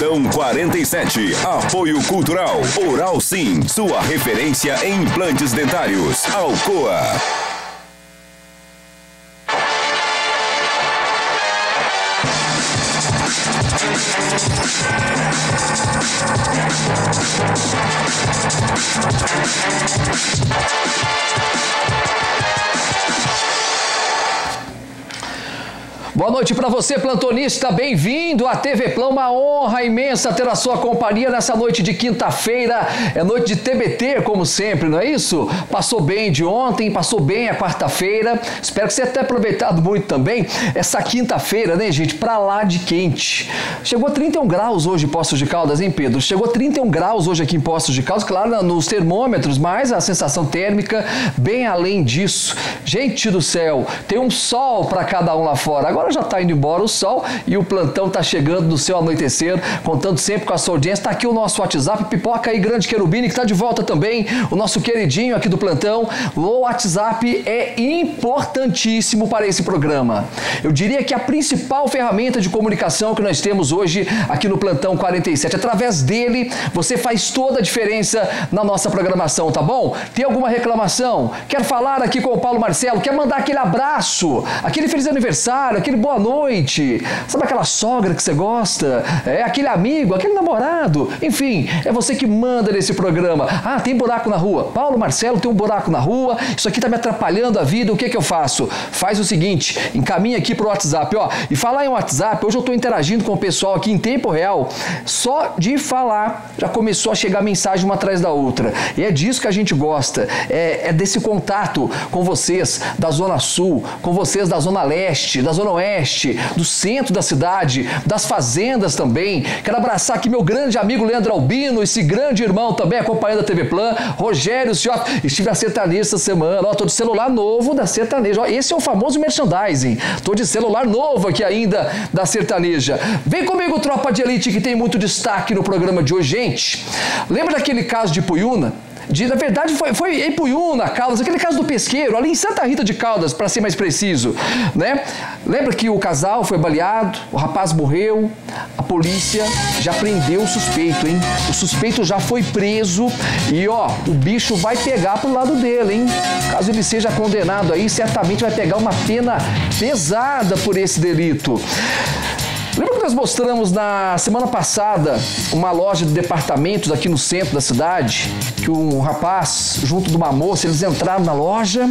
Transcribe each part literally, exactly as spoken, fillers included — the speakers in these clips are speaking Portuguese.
Plantão quarenta e sete. Apoio Cultural Oral Sim, sua referência em implantes dentários. Alcoa. Boa noite para você, plantonista, bem-vindo à T V Plão, uma honra imensa ter a sua companhia nessa noite de quinta-feira, é noite de T B T, como sempre, não é isso? Passou bem de ontem, passou bem a quarta-feira, espero que você tenha aproveitado muito também essa quinta-feira, né, gente, pra lá de quente. Chegou a trinta e um graus hoje em Poços de Caldas, hein, Pedro? Chegou a trinta e um graus hoje aqui em Poços de Caldas, claro, nos termômetros, mas a sensação térmica bem além disso. Gente do céu, tem um sol para cada um lá fora. Agora já está indo embora o sol e o plantão está chegando no seu anoitecer, contando sempre com a sua audiência. Está aqui o nosso WhatsApp, pipoca aí, Grande Querubini, que está de volta também, o nosso queridinho aqui do plantão. O WhatsApp é importantíssimo para esse programa. Eu diria que a principal ferramenta de comunicação que nós temos hoje aqui no Plantão quarenta e sete. Através dele, você faz toda a diferença na nossa programação, tá bom? Tem alguma reclamação? Quer falar aqui com o Paulo Marcelo? Quer mandar aquele abraço? Aquele feliz aniversário? Aquele boa noite, sabe aquela sogra que você gosta, é aquele amigo, aquele namorado, enfim, é você que manda nesse programa. Ah, tem buraco na rua, Paulo Marcelo, tem um buraco na rua, isso aqui tá me atrapalhando a vida, o que que eu faço? Faz o seguinte, encaminha aqui pro WhatsApp, ó, e falar em WhatsApp, hoje eu tô interagindo com o pessoal aqui em tempo real, só de falar, já começou a chegar mensagem uma atrás da outra, e é disso que a gente gosta, é, é desse contato com vocês da Zona Sul, com vocês da Zona Leste, da Zona Oeste, do centro da cidade, das fazendas também. Quero abraçar aqui meu grande amigo Leandro Albino, esse grande irmão também acompanhando a T V Plan, Rogério Ciot. Estive na Sertaneja essa semana, ó, tô de celular novo da Sertaneja. Ó, esse é o famoso merchandising. Tô de celular novo aqui ainda da Sertaneja. Vem comigo, tropa de elite, que tem muito destaque no programa de hoje, gente. Lembra daquele caso de Puiúna? De, na verdade, foi, foi em Puiúna, Caldas, aquele caso do pesqueiro, ali em Santa Rita de Caldas, para ser mais preciso, né? Lembra que o casal foi baleado, o rapaz morreu, a polícia já prendeu o suspeito, hein? O suspeito já foi preso e, ó, o bicho vai pegar pro lado dele, hein? Caso ele seja condenado aí, certamente vai pegar uma pena pesada por esse delito. Lembra que nós mostramos na semana passada uma loja de departamentos aqui no centro da cidade? Que um rapaz, junto de uma moça, eles entraram na loja,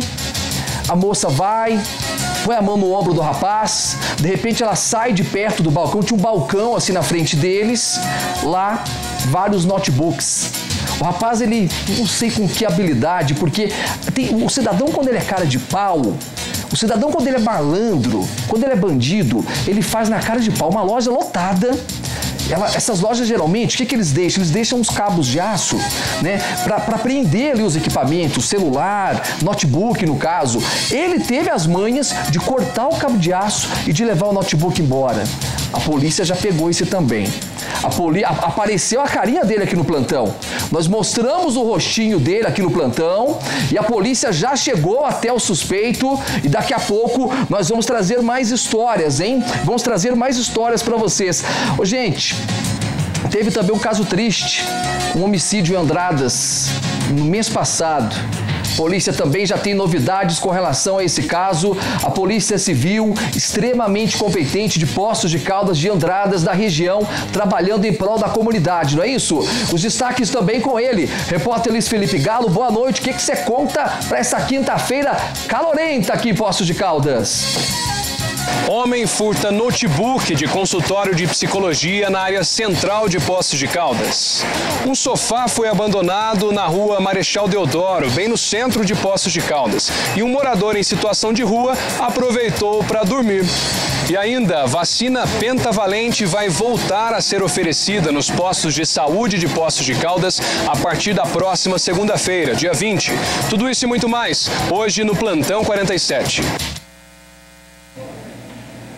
a moça vai, põe a mão no ombro do rapaz, de repente ela sai de perto do balcão, tinha um balcão assim na frente deles, lá, vários notebooks. O rapaz, ele, não sei com que habilidade, porque tem, o cidadão, quando ele é cara de pau, o cidadão, quando ele é malandro, quando ele é bandido, ele faz na cara de pau uma loja lotada. Ela, essas lojas, geralmente, o que, que eles deixam? Eles deixam uns cabos de aço, né, para prender ali os equipamentos, celular, notebook, no caso. Ele teve as manhas de cortar o cabo de aço e de levar o notebook embora. A polícia já pegou esse também. A poli... Apareceu a carinha dele aqui no plantão. Nós mostramos o rostinho dele aqui no plantão e a polícia já chegou até o suspeito e daqui a pouco nós vamos trazer mais histórias, hein? Vamos trazer mais histórias para vocês. Ô, gente, teve também um caso triste, um homicídio em Andradas no mês passado. A polícia também já tem novidades com relação a esse caso. A Polícia Civil, extremamente competente, de Poços de Caldas, de Andradas, da região, trabalhando em prol da comunidade, não é isso? Os destaques também com ele. Repórter Luiz Felipe Galo, boa noite. O que que você conta para essa quinta-feira calorenta aqui em Poços de Caldas? Homem furta notebook de consultório de psicologia na área central de Poços de Caldas. Um sofá foi abandonado na rua Marechal Deodoro, bem no centro de Poços de Caldas. E um morador em situação de rua aproveitou para dormir. E ainda, vacina pentavalente vai voltar a ser oferecida nos postos de saúde de Poços de Caldas a partir da próxima segunda-feira, dia vinte. Tudo isso e muito mais, hoje no Plantão quarenta e sete. E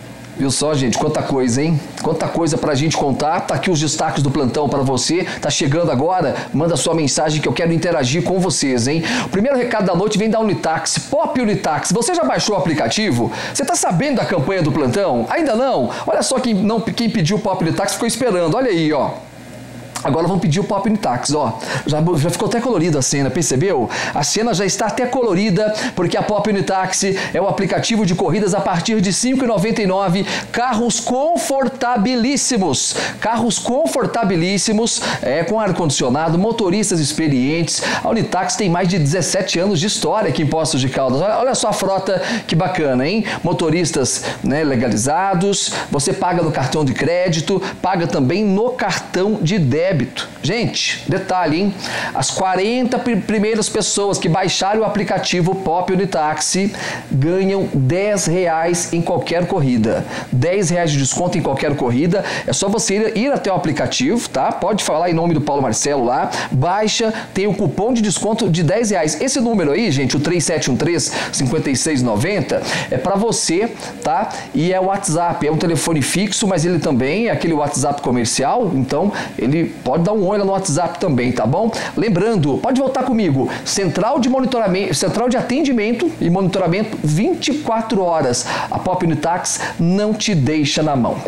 Viu só, gente? Quanta coisa, hein? Quanta coisa pra gente contar. Tá aqui os destaques do plantão pra você. Tá chegando agora? Manda sua mensagem que eu quero interagir com vocês, hein? O primeiro recado da noite vem da Unitax. Pop Unitax. Você já baixou o aplicativo? Você tá sabendo da campanha do plantão? Ainda não? Olha só quem, não, quem pediu o Pop Unitax ficou esperando. Olha aí, ó. Agora vamos pedir o Pop Unitax, ó. Já, já ficou até colorida a cena, percebeu? A cena já está até colorida, porque a Pop Unitax é o aplicativo de corridas a partir de cinco reais e noventa e nove centavos. Carros confortabilíssimos. Carros confortabilíssimos, é, com ar-condicionado, motoristas experientes. A Unitax tem mais de dezessete anos de história aqui em Poços de Caldas. Olha, olha só a frota, que bacana, hein? Motoristas, né, legalizados. Você paga no cartão de crédito, paga também no cartão de débito. Débito. Gente, detalhe, hein? As quarenta primeiras pessoas que baixarem o aplicativo Pop Unitax ganham dez reais em qualquer corrida. dez reais de desconto em qualquer corrida. É só você ir até o aplicativo, tá? Pode falar em nome do Paulo Marcelo lá. Baixa, tem o cupom de desconto de dez reais. Esse número aí, gente, o três sete um três, cinco seis nove zero, é para você, tá? E é o WhatsApp, é um telefone fixo, mas ele também é aquele WhatsApp comercial, então ele pode dar um olho no WhatsApp também, tá bom? Lembrando, pode voltar comigo, central de monitoramento, central de atendimento e monitoramento vinte e quatro horas. A Pop Unitax não te deixa na mão.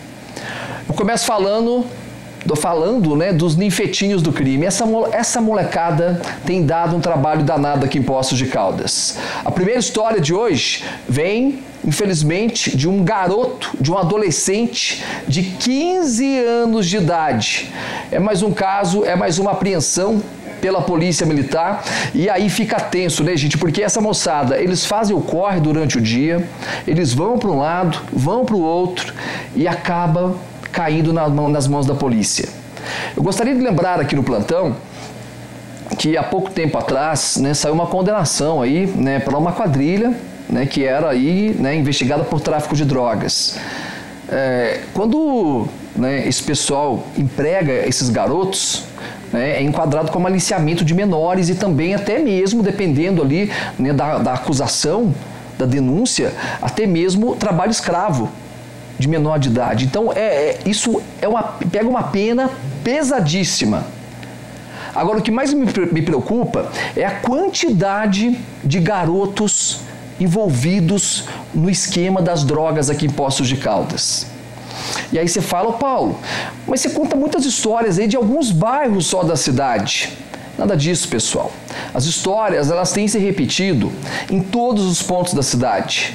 Eu começo falando, tô falando, né, dos ninfetinhos do crime. Essa, essa molecada tem dado um trabalho danado aqui em Poços de Caldas. A primeira história de hoje vem, infelizmente, de um garoto, de um adolescente de quinze anos de idade. É mais um caso, é mais uma apreensão pela polícia militar, e aí fica tenso, né, gente? Porque essa moçada, eles fazem o corre durante o dia, eles vão para um lado, vão para o outro e acaba caindo nas mãos da polícia. Eu gostaria de lembrar aqui no plantão que há pouco tempo atrás, né, saiu uma condenação aí, né, para uma quadrilha, né, que era aí, né, investigada por tráfico de drogas. É, quando, né, esse pessoal emprega esses garotos, né, é enquadrado como aliciamento de menores e também até mesmo, dependendo ali, né, da, da acusação, da denúncia, até mesmo trabalho escravo de menor de idade. Então, é, é, isso é uma, pega uma pena pesadíssima. Agora, o que mais me, me preocupa é a quantidade de garotos envolvidos no esquema das drogas aqui em Poços de Caldas. E aí você fala, oh, Paulo, mas você conta muitas histórias aí de alguns bairros só da cidade. Nada disso, pessoal. As histórias, elas têm se repetido em todos os pontos da cidade.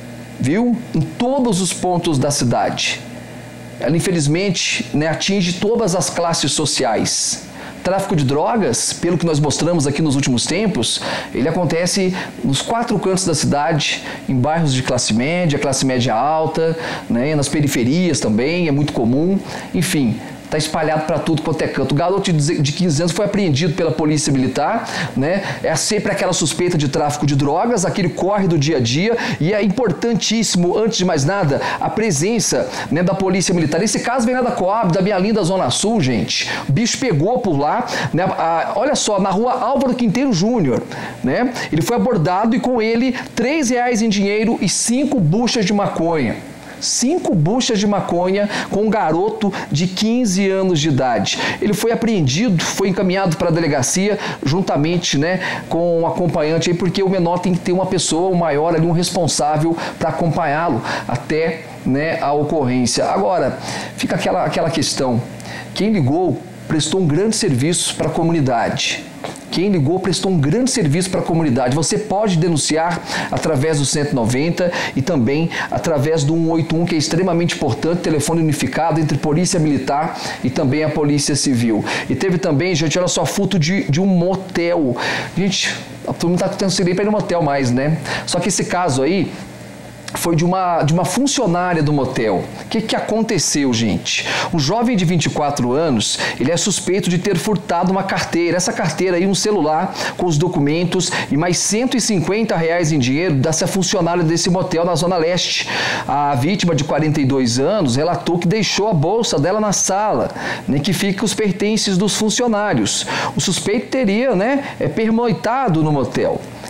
Viu? Em todos os pontos da cidade. Ela, infelizmente, né, atinge todas as classes sociais. Tráfico de drogas, pelo que nós mostramos aqui nos últimos tempos, ele acontece nos quatro cantos da cidade, em bairros de classe média, classe média alta, né, nas periferias também, é muito comum, enfim. Está espalhado para tudo quanto é canto. O garoto de quinze anos foi apreendido pela polícia militar, né? É sempre aquela suspeita de tráfico de drogas, aquele corre do dia a dia, e é importantíssimo, antes de mais nada, a presença, né, da polícia militar. Esse caso vem lá da Coab, da minha linda Zona Sul, gente. O bicho pegou por lá, né? A, olha só, na rua Álvaro Quinteiro Júnior, né? Ele foi abordado e com ele três reais em dinheiro e cinco buchas de maconha. Cinco buchas de maconha com um garoto de quinze anos de idade. Ele foi apreendido, foi encaminhado para a delegacia juntamente, né, com um acompanhante aí, porque o menor tem que ter uma pessoa, um maior ali, um responsável para acompanhá-lo até, né, a ocorrência. Agora, fica aquela, aquela questão, quem ligou prestou um grande serviço para a comunidade. Quem ligou prestou um grande serviço para a comunidade. Você pode denunciar através do cento e noventa e também através do cento e oitenta e um, que é extremamente importante, telefone unificado entre Polícia Militar e também a Polícia Civil. E teve também, gente, olha só, furto de, de um motel. Gente, a turma está tendo que ir para ir no motel mais, né? Só que esse caso aí foi de uma, de uma funcionária do motel. O que, que aconteceu, gente? Um jovem de vinte e quatro anos, ele é suspeito de ter furtado uma carteira. Essa carteira aí, um celular com os documentos e mais cento e cinquenta reais em dinheiro dessa funcionária desse motel na Zona Leste. A vítima, de quarenta e dois anos, relatou que deixou a bolsa dela na sala, né, que fica os pertences dos funcionários. O suspeito teria, né, é, pernoitado no motel.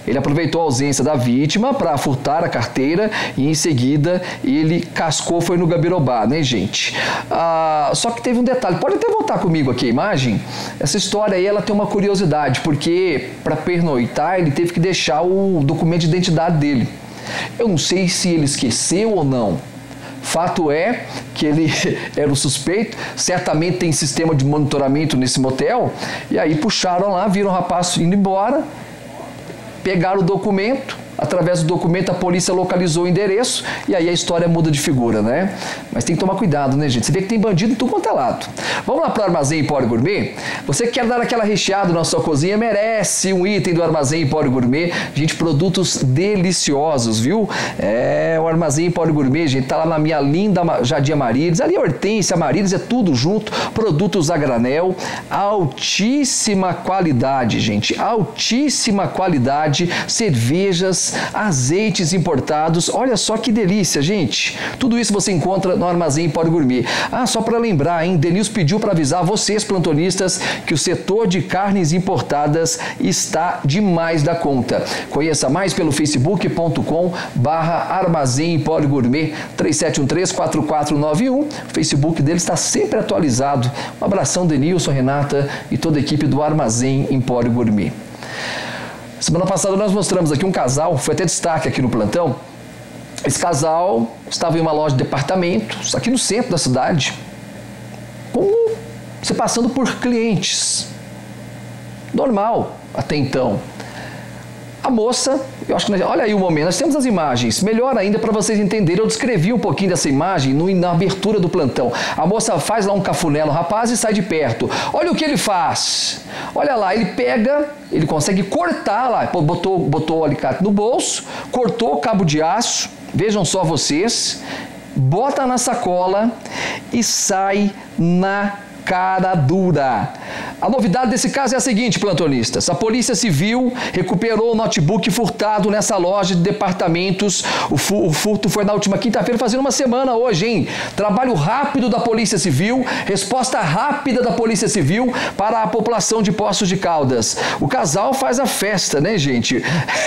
Ele aproveitou a ausência da vítima para furtar a carteira e em seguida ele cascou, foi no Gabirobá, né, gente? Ah, só que teve um detalhe, pode até voltar comigo aqui a imagem. Essa história aí, ela tem uma curiosidade, porque para pernoitar ele teve que deixar o documento de identidade dele. Eu não sei se ele esqueceu ou não. Fato é que ele era o suspeito, certamente tem sistema de monitoramento nesse motel, e aí puxaram lá, viram o rapaz indo embora, pegaram o documento, através do documento a polícia localizou o endereço e aí a história muda de figura, né? Mas tem que tomar cuidado, né, gente? Você vê que tem bandido em tudo quanto é lado. Vamos lá para o Armazém Empório Gourmet? Você que quer dar aquela recheada na sua cozinha, merece um item do Armazém Empório Gourmet. Gente, produtos deliciosos, viu? É, o Armazém Empório Gourmet, gente, tá lá na minha linda Jardim Amarílis. Ali é Hortência, Amarílis, é tudo junto. Produtos a granel, altíssima qualidade, gente. Altíssima qualidade, cervejas, azeites importados. Olha só que delícia, gente. Tudo isso você encontra no Armazém Empório Gourmet. Ah, só para lembrar, hein? Denilson pediu para avisar vocês, plantonistas, que o setor de carnes importadas está demais da conta. Conheça mais pelo facebook ponto com barra Armazém Empório Gourmet, três sete um três, quatro quatro nove um. O Facebook dele está sempre atualizado. Um abração, Denilson, Renata e toda a equipe do Armazém Empório Gourmet. Semana passada nós mostramos aqui um casal, foi até destaque aqui no plantão. Esse casal estava em uma loja de departamentos, aqui no centro da cidade, como se passando por clientes. Normal até então. A moça, eu acho que nós, olha aí o momento, nós temos as imagens, melhor ainda para vocês entenderem, eu descrevi um pouquinho dessa imagem no, na abertura do plantão. A moça faz lá um cafuné no rapaz e sai de perto. Olha o que ele faz, olha lá, ele pega, ele consegue cortar lá, botou, botou o alicate no bolso, cortou o cabo de aço, vejam só vocês, bota na sacola e sai na cara dura. A novidade desse caso é a seguinte, plantonistas. A Polícia Civil recuperou o notebook furtado nessa loja de departamentos. O, fu o furto foi na última quinta-feira, fazendo uma semana hoje, hein? Trabalho rápido da Polícia Civil, resposta rápida da Polícia Civil para a população de Poços de Caldas. O casal faz a festa, né, gente?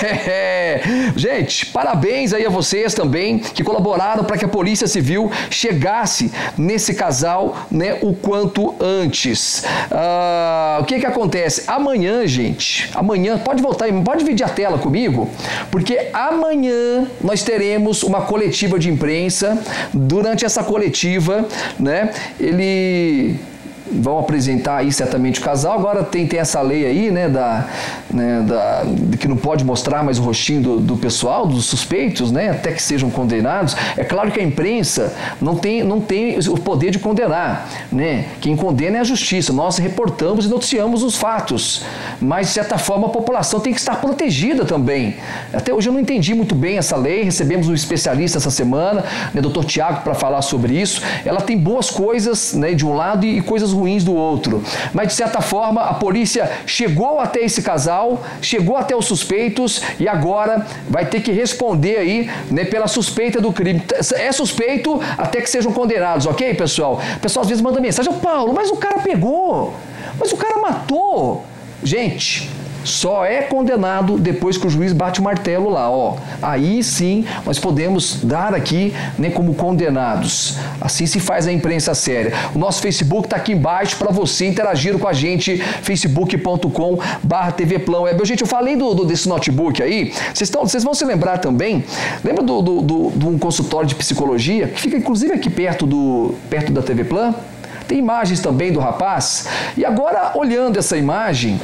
Gente, parabéns aí a vocês também que colaboraram para que a Polícia Civil chegasse nesse casal, né, o quanto antes. Ah, o que que acontece? Amanhã, gente, amanhã, pode voltar, pode dividir a tela comigo, porque amanhã nós teremos uma coletiva de imprensa. Durante essa coletiva, né, ele... vão apresentar aí certamente o casal. Agora tem, tem essa lei aí, né, da, né, da, que não pode mostrar mais o rostinho do, do pessoal, dos suspeitos, né, até que sejam condenados. É claro que a imprensa não tem, não tem o poder de condenar, né? Quem condena é a justiça. Nós reportamos e noticiamos os fatos, mas de certa forma a população tem que estar protegida também. Até hoje eu não entendi muito bem essa lei. Recebemos um especialista essa semana, né, doutor Tiago, para falar sobre isso. Ela tem boas coisas, né, de um lado e coisas ruins ruins do outro, mas de certa forma a polícia chegou até esse casal, chegou até os suspeitos e agora vai ter que responder aí, né, pela suspeita do crime. É suspeito até que sejam condenados, ok, pessoal? O pessoal às vezes manda mensagem: Paulo, mas o cara pegou, mas o cara matou. Gente, só é condenado depois que o juiz bate o martelo lá, ó. Aí sim nós podemos dar aqui, né, como condenados. Assim se faz a imprensa séria. O nosso Facebook está aqui embaixo para você interagir com a gente, facebook ponto com barra T V Plão Web. Gente, eu falei do, do, desse notebook aí, vocês, estão, vocês vão se lembrar também, lembra do, do, do, do um consultório de psicologia, que fica inclusive aqui perto, do, perto da T V Plão? Tem imagens também do rapaz. E agora, olhando essa imagem,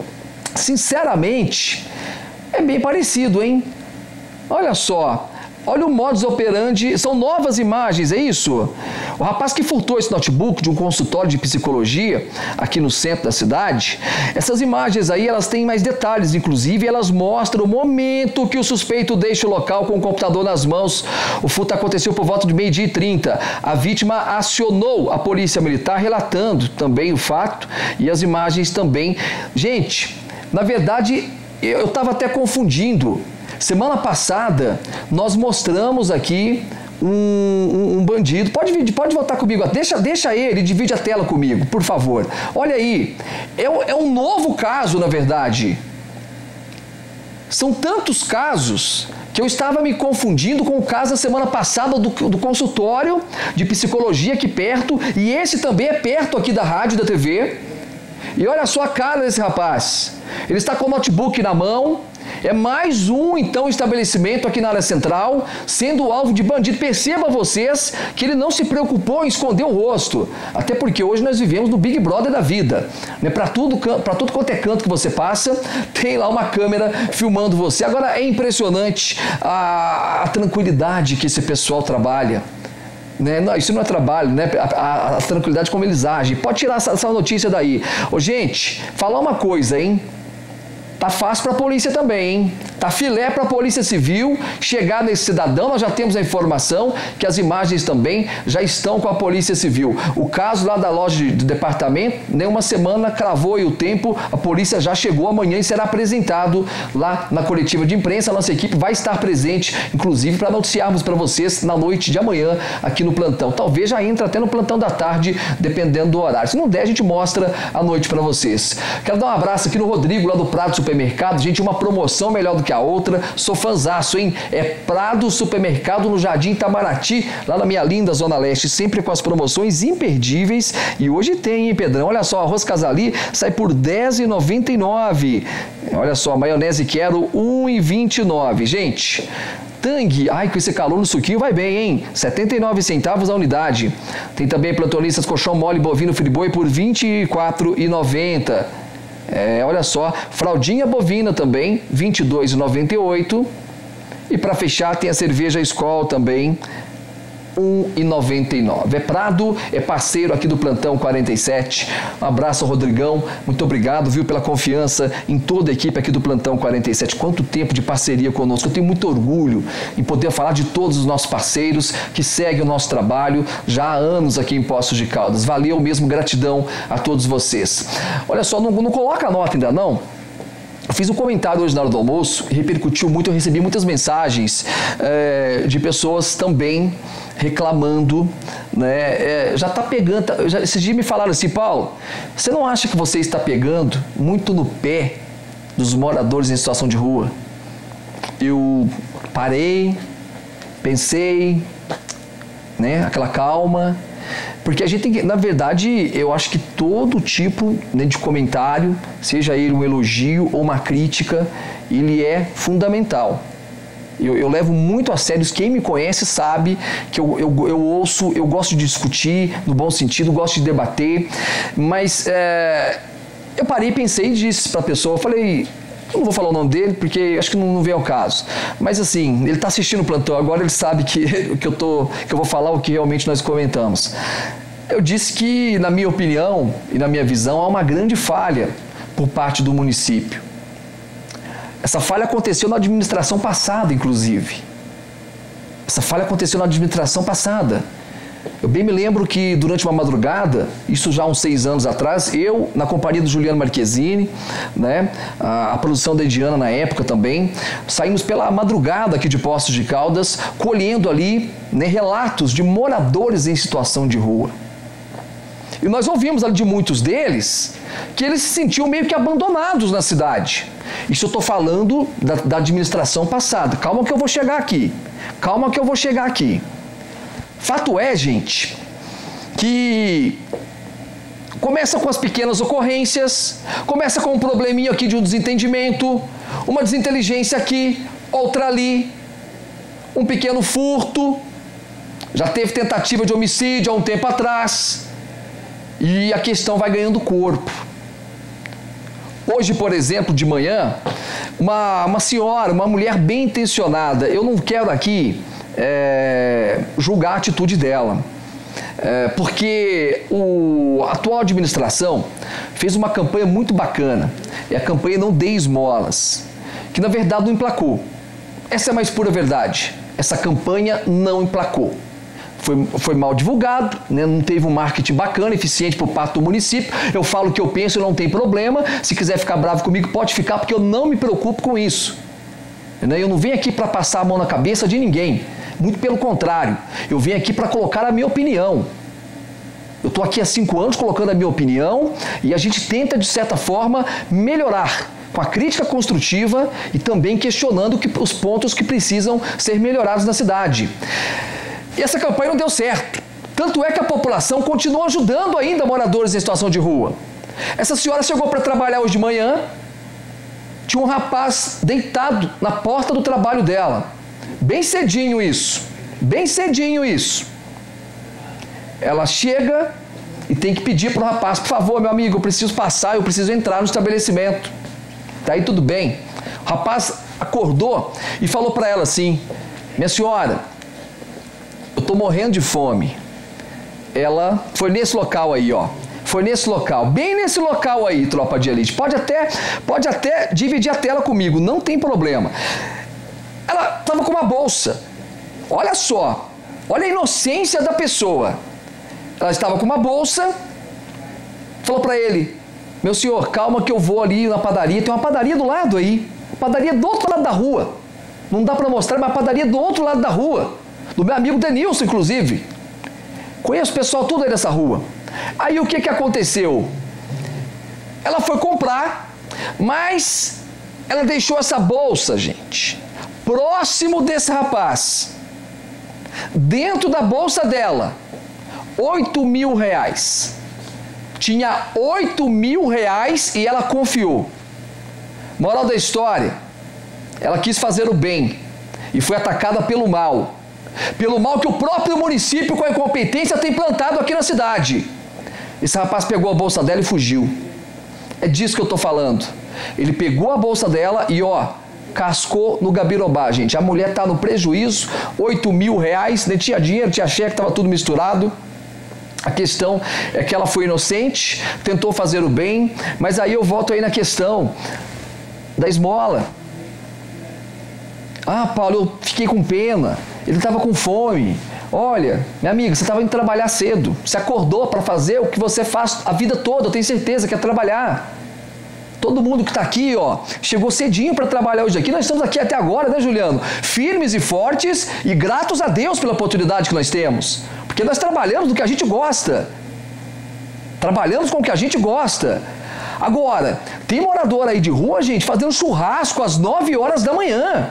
sinceramente, é bem parecido, hein? Olha só, olha o modus operandi, são novas imagens, é isso? O rapaz que furtou esse notebook de um consultório de psicologia aqui no centro da cidade, essas imagens aí, elas têm mais detalhes, inclusive elas mostram o momento que o suspeito deixa o local com o computador nas mãos. O furto aconteceu por volta de meio-dia e trinta. A vítima acionou a polícia militar, relatando também o fato e as imagens também. Gente, na verdade, eu estava até confundindo. Semana passada, nós mostramos aqui um, um, um bandido. Pode, pode voltar comigo. Deixa, deixa ele, divide a tela comigo, por favor. Olha aí. É, é um novo caso, na verdade. São tantos casos que eu estava me confundindo com o caso da semana passada do, do consultório de psicologia aqui perto, e esse também é perto aqui da rádio e da T V. E olha só a cara desse rapaz. Ele está com o notebook na mão. É mais um, então, estabelecimento aqui na área central, sendo alvo de bandido. Perceba vocês que ele não se preocupou em esconder o rosto. Até porque hoje nós vivemos no Big Brother da vida. Né? Para tudo, para tudo quanto é canto que você passa, tem lá uma câmera filmando você. Agora, é impressionante a, a tranquilidade que esse pessoal trabalha. Né? Não, isso não é trabalho, né? A, a, a tranquilidade como eles agem. Pode tirar essa, essa notícia daí. Ô, gente, falar uma coisa, hein? Tá fácil para a polícia também, hein? Tá filé para a Polícia Civil chegar nesse cidadão. Nós já temos a informação que as imagens também já estão com a Polícia Civil. O caso lá da loja do departamento, nem uma semana cravou aí o tempo, a polícia já chegou amanhã e será apresentado lá na coletiva de imprensa. A nossa equipe vai estar presente, inclusive, para noticiarmos para vocês na noite de amanhã aqui no plantão. Talvez já entre até no plantão da tarde, dependendo do horário. Se não der, a gente mostra à noite para vocês. Quero dar um abraço aqui no Rodrigo, lá do Prado Supermercado. Gente, uma promoção melhor do que a outra. Sou fanzaço, hein? É Prado Supermercado no Jardim Itamaraty, lá na minha linda Zona Leste, sempre com as promoções imperdíveis. E hoje tem, hein, Pedrão? Olha só, arroz Casali sai por dez reais e noventa e nove centavos. Olha só, maionese Quero um real e vinte e nove centavos. Gente, Tang, ai, com esse calor no suquinho vai bem, hein? setenta e nove centavos a unidade. Tem também plantonistas colchão mole bovino friboi por vinte e quatro reais e noventa centavos. É, olha só, fraldinha bovina também, vinte e dois reais e noventa e oito centavos. E para fechar tem a cerveja Skol também, um real e noventa e nove centavos. É Prado, é parceiro aqui do Plantão quarenta e sete. Um abraço, Rodrigão. Muito obrigado, viu, pela confiança em toda a equipe aqui do Plantão quarenta e sete. Quanto tempo de parceria conosco. Eu tenho muito orgulho em poder falar de todos os nossos parceiros que seguem o nosso trabalho já há anos aqui em Poços de Caldas. Valeu mesmo, gratidão a todos vocês. Olha só, não, não coloca a nota ainda não. Eu fiz um comentário hoje na hora do almoço e repercutiu muito, eu recebi muitas mensagens é, de pessoas também reclamando, né? É, já está pegando, já, esses dias me falaram assim, Paulo, você não acha que você está pegando muito no pé dos moradores em situação de rua? Eu parei, pensei, né? Aquela calma. Porque a gente tem que, na verdade, eu acho que todo tipo, né, de comentário, seja ele um elogio ou uma crítica, ele é fundamental. Eu, eu levo muito a sério, quem me conhece sabe que eu, eu, eu ouço, eu gosto de discutir, no bom sentido, gosto de debater, mas é, eu parei, pensei e disse para a pessoa, eu falei... Eu não vou falar o nome dele, porque acho que não, não vem ao caso. Mas assim, ele está assistindo o plantão agora, ele sabe que, que, eu tô, que eu vou falar o que realmente nós comentamos. Eu disse que, na minha opinião e na minha visão, há uma grande falha por parte do município. Essa falha aconteceu na administração passada, inclusive. Essa falha aconteceu na administração passada. Eu bem me lembro que durante uma madrugada, isso já há uns seis anos atrás, eu, na companhia do Juliano Marquezine, né, a, a produção da Ediana na época também, saímos pela madrugada aqui de Poços de Caldas, colhendo ali, né, relatos de moradores em situação de rua. E nós ouvimos ali de muitos deles que eles se sentiam meio que abandonados na cidade. Isso eu estou falando da, da administração passada. Calma que eu vou chegar aqui. Calma que eu vou chegar aqui. Fato é, gente, que começa com as pequenas ocorrências, começa com um probleminha aqui de um desentendimento, uma desinteligência aqui, outra ali, um pequeno furto, já teve tentativa de homicídio há um tempo atrás, e a questão vai ganhando corpo. Hoje, por exemplo, de manhã, uma, uma senhora, uma mulher bem intencionada, eu não quero aqui... É, julgar a atitude dela, é, porque o, a atual administração fez uma campanha muito bacana, é a campanha Não Dê Esmolas, que na verdade não emplacou. Essa é a mais pura verdade, essa campanha não emplacou. Foi, foi mal divulgado, né? Não teve um marketing bacana, eficiente por parte do município. Eu falo o que eu penso, não tem problema, se quiser ficar bravo comigo pode ficar, porque eu não me preocupo com isso. Eu não venho aqui para passar a mão na cabeça de ninguém. Muito pelo contrário, eu venho aqui para colocar a minha opinião. Eu estou aqui há cinco anos colocando a minha opinião e a gente tenta, de certa forma, melhorar com a crítica construtiva e também questionando que, os pontos que precisam ser melhorados na cidade. E essa campanha não deu certo. Tanto é que a população continua ajudando ainda moradores em situação de rua. Essa senhora chegou para trabalhar hoje de manhã, tinha um rapaz deitado na porta do trabalho dela. Bem cedinho isso, bem cedinho isso. Ela chega e tem que pedir para o rapaz, por favor, meu amigo, eu preciso passar, eu preciso entrar no estabelecimento. Daí tudo bem. O rapaz acordou e falou para ela assim, minha senhora, eu estou morrendo de fome. Ela foi nesse local aí, ó. Foi nesse local, bem nesse local aí, tropa de elite. Pode até, pode até dividir a tela comigo, não tem problema. Ela estava com uma bolsa. Olha só, olha a inocência da pessoa. Ela estava com uma bolsa, falou para ele, meu senhor, calma que eu vou ali na padaria, tem uma padaria do lado aí, padaria do outro lado da rua. Não dá para mostrar, mas a padaria do outro lado da rua, do meu amigo Denilson, inclusive. Conheço o pessoal tudo aí dessa rua. Aí o que que aconteceu? Ela foi comprar, mas ela deixou essa bolsa, gente, próximo desse rapaz. Dentro da bolsa dela, oito mil reais. Tinha oito mil reais e ela confiou. Moral da história, ela quis fazer o bem e foi atacada pelo mal. Pelo mal que o próprio município, com a incompetência, tem plantado aqui na cidade. Esse rapaz pegou a bolsa dela e fugiu. É disso que eu estou falando. Ele pegou a bolsa dela e, ó, cascou no gabirobá, gente. A mulher está no prejuízo, oito mil reais, nem tinha dinheiro, tinha cheque, estava tudo misturado. A questão é que ela foi inocente, tentou fazer o bem, mas aí eu volto aí na questão da esmola. Ah, Paulo, eu fiquei com pena, ele estava com fome. Olha, minha amiga, você estava indo trabalhar cedo, você acordou para fazer o que você faz a vida toda, eu tenho certeza que é trabalhar. Todo mundo que está aqui, ó, chegou cedinho para trabalhar hoje aqui, nós estamos aqui até agora, né, Juliano? Firmes e fortes e gratos a Deus pela oportunidade que nós temos, porque nós trabalhamos do que a gente gosta, trabalhamos com o que a gente gosta. Agora, tem morador aí de rua, gente, fazendo churrasco às nove horas da manhã.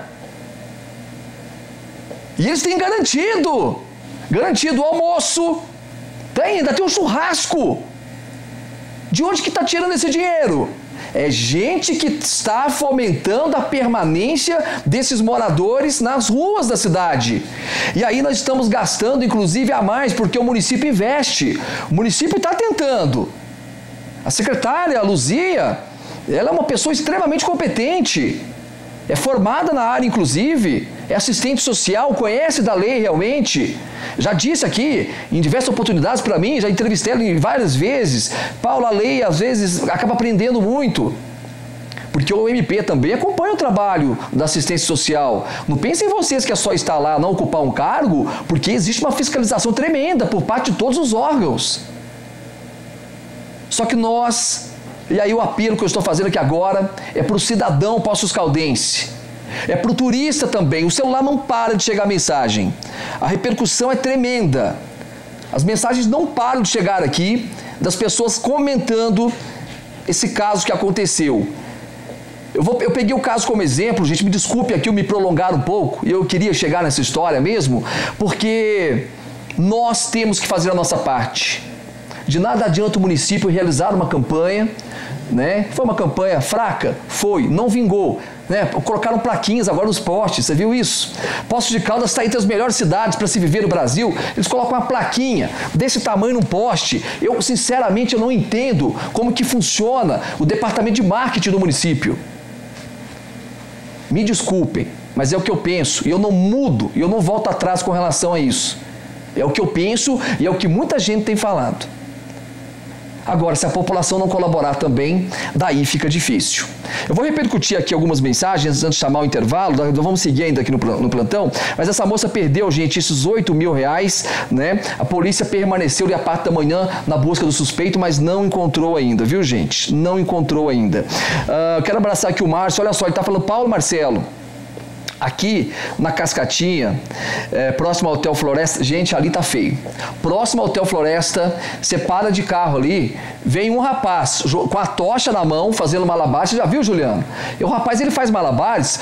E eles têm garantido, garantido o almoço, tem, ainda tem um churrasco. De onde que está tirando esse dinheiro? É gente que está fomentando a permanência desses moradores nas ruas da cidade. E aí nós estamos gastando, inclusive, a mais, porque o município investe. O município está tentando. A secretária, a Luzia, ela é uma pessoa extremamente competente. É formada na área, inclusive, é assistente social, conhece da lei realmente. Já disse aqui, em diversas oportunidades para mim, já entrevistei ela várias vezes. Paula, a lei, às vezes, acaba aprendendo muito. Porque o M P também acompanha o trabalho da assistência social. Não pensem vocês que é só estar lá, não ocupar um cargo, porque existe uma fiscalização tremenda por parte de todos os órgãos. Só que nós... E aí o apelo que eu estou fazendo aqui agora é para o cidadão Poços Caldense, é para o turista também. O celular não para de chegar mensagem, a repercussão é tremenda, as mensagens não param de chegar aqui, das pessoas comentando esse caso que aconteceu. Eu, vou, eu peguei o caso como exemplo, gente, me desculpe aqui eu me prolongar um pouco, e eu queria chegar nessa história mesmo, porque nós temos que fazer a nossa parte. De nada adianta o município realizar uma campanha, né? Foi uma campanha fraca? Foi, não vingou. Né? Colocaram plaquinhas agora nos postes, você viu isso? Poços de Caldas está entre as melhores cidades para se viver no Brasil, eles colocam uma plaquinha desse tamanho num poste. Eu, sinceramente, eu não entendo como que funciona o departamento de marketing do município. Me desculpem, mas é o que eu penso, e eu não mudo, e eu não volto atrás com relação a isso. É o que eu penso e é o que muita gente tem falado. Agora, se a população não colaborar também, daí fica difícil. Eu vou repercutir aqui algumas mensagens antes de chamar o intervalo, vamos seguir ainda aqui no plantão, mas essa moça perdeu, gente, esses oito mil reais, né? A polícia permaneceu ali a parte da manhã na busca do suspeito, mas não encontrou ainda, viu, gente? Não encontrou ainda. Uh, quero abraçar aqui o Márcio, olha só, ele está falando, Paulo Marcelo, Aqui na Cascatinha, é, próximo ao Hotel Floresta, gente, ali tá feio. Próximo ao Hotel Floresta, você para de carro ali, vem um rapaz com a tocha na mão, fazendo malabares. Você já viu, Juliano? E o rapaz, ele faz malabares,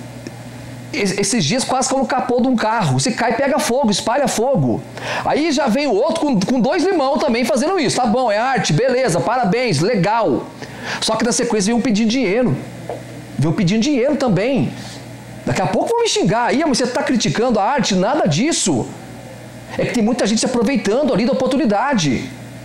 esses dias quase como o capô de um carro. Se cai, pega fogo, espalha fogo. Aí já vem o outro com, com dois limão também fazendo isso. Tá bom, é arte, beleza, parabéns, legal. Só que na sequência vem um pedindo dinheiro. Vem um pedindo dinheiro também. Daqui a pouco vão me xingar aí, mas você está criticando a arte, nada disso. É que tem muita gente se aproveitando ali da oportunidade.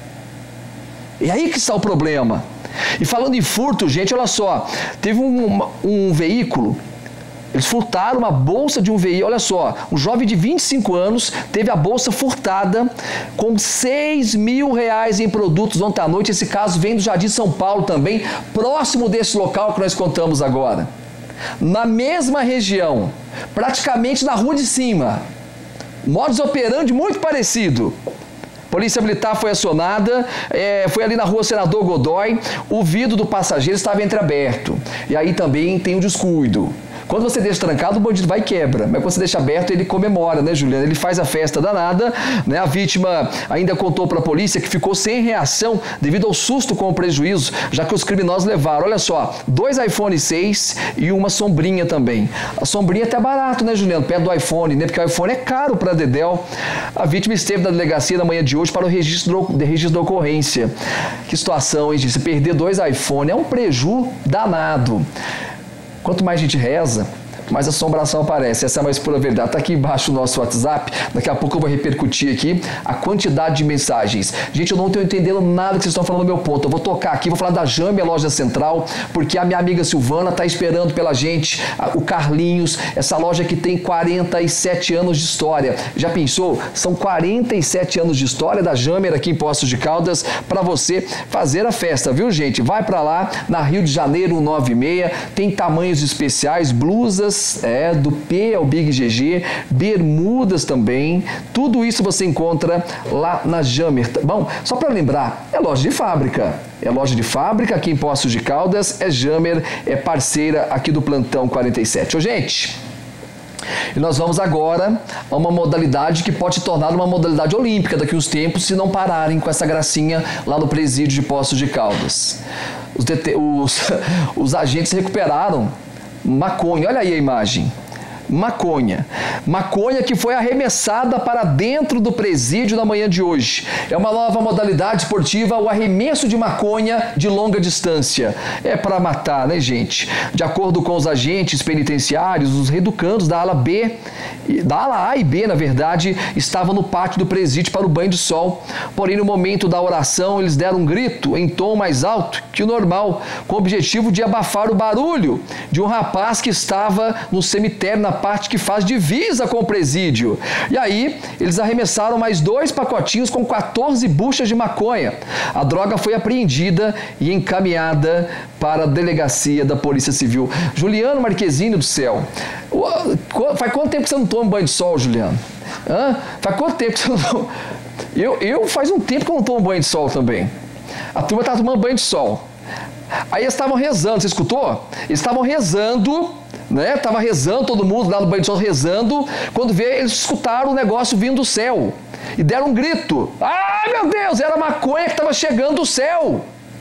E aí que está o problema. E falando em furto, gente, olha só, teve um, um veículo, eles furtaram uma bolsa de um veículo, olha só, um jovem de vinte e cinco anos teve a bolsa furtada com seis mil reais em produtos ontem à noite. Esse caso vem do Jardim São Paulo também, próximo desse local que nós contamos agora. Na mesma região, praticamente na rua de cima, modus operandi muito parecido. Polícia Militar foi acionada, é, foi ali na rua Senador Godoy, o vidro do passageiro estava entreaberto. E aí também tem o descuido. Quando você deixa trancado, o bandido vai e quebra. Mas quando você deixa aberto, ele comemora, né, Juliana? Ele faz a festa danada, né? A vítima ainda contou para a polícia que ficou sem reação devido ao susto com o prejuízo, já que os criminosos levaram, olha só, dois iPhone seis e uma sombrinha também. A sombrinha é até barato, né, Juliano? Perto do iPhone, né? Porque o iPhone é caro para Dedéu. A vítima esteve na delegacia na manhã de hoje para o registro, de registro da ocorrência. Que situação, hein, gente? Se perder dois iPhone é um preju danado. Quanto mais a gente reza, mais assombração aparece. Essa é a mais pura verdade. Está aqui embaixo o nosso WhatsApp. Daqui a pouco eu vou repercutir aqui a quantidade de mensagens. Gente, eu não estou entendendo nada que vocês estão falando no meu ponto. Eu vou tocar aqui, vou falar da Jame, a loja central, porque a minha amiga Silvana está esperando pela gente, o Carlinhos, essa loja que tem quarenta e sete anos de história. Já pensou? São quarenta e sete anos de história da Jame aqui em Poços de Caldas para você fazer a festa, viu, gente? Vai para lá, na Rio de Janeiro cento e noventa e seis, tem tamanhos especiais, blusas, é, do P ao Big G G, bermudas também, tudo isso você encontra lá na Jamer, tá bom? Só para lembrar, é loja de fábrica, é loja de fábrica aqui em Poços de Caldas, é Jamer, é parceira aqui do Plantão quarenta e sete. Ô, gente, e nós vamos agora a uma modalidade que pode se tornar uma modalidade olímpica daqui a uns tempos, se não pararem com essa gracinha lá no presídio de Poços de Caldas. Os, os, os agentes recuperaram maconha, olha aí a imagem, maconha, maconha que foi arremessada para dentro do presídio na manhã de hoje. É uma nova modalidade esportiva, o arremesso de maconha de longa distância. É para matar, né, gente? De acordo com os agentes penitenciários, os reeducandos da ala B, da ala A e B, na verdade, estavam no pátio do presídio para o banho de sol. Porém, no momento da oração, eles deram um grito em tom mais alto que o normal, com o objetivo de abafar o barulho de um rapaz que estava no cemitério, na parte que faz divisa com o presídio. E aí, eles arremessaram mais dois pacotinhos com quatorze buchas de maconha. A droga foi apreendida e encaminhada para a delegacia da Polícia Civil. Juliano Marquezine do céu, faz quanto tempo que você não toma banho de sol, Juliano? Hã? Faz quanto tempo que você não toma? Eu, eu faz um tempo que eu não tomo banho de sol também. A turma estava tomando banho de sol. Aí eles estavam rezando, você escutou? Eles estavam rezando, né? Tava rezando, todo mundo lá no banho de sol rezando, quando vê, eles escutaram o negócio vindo do céu e deram um grito. Ai, meu Deus, era a maconha que estava chegando do céu.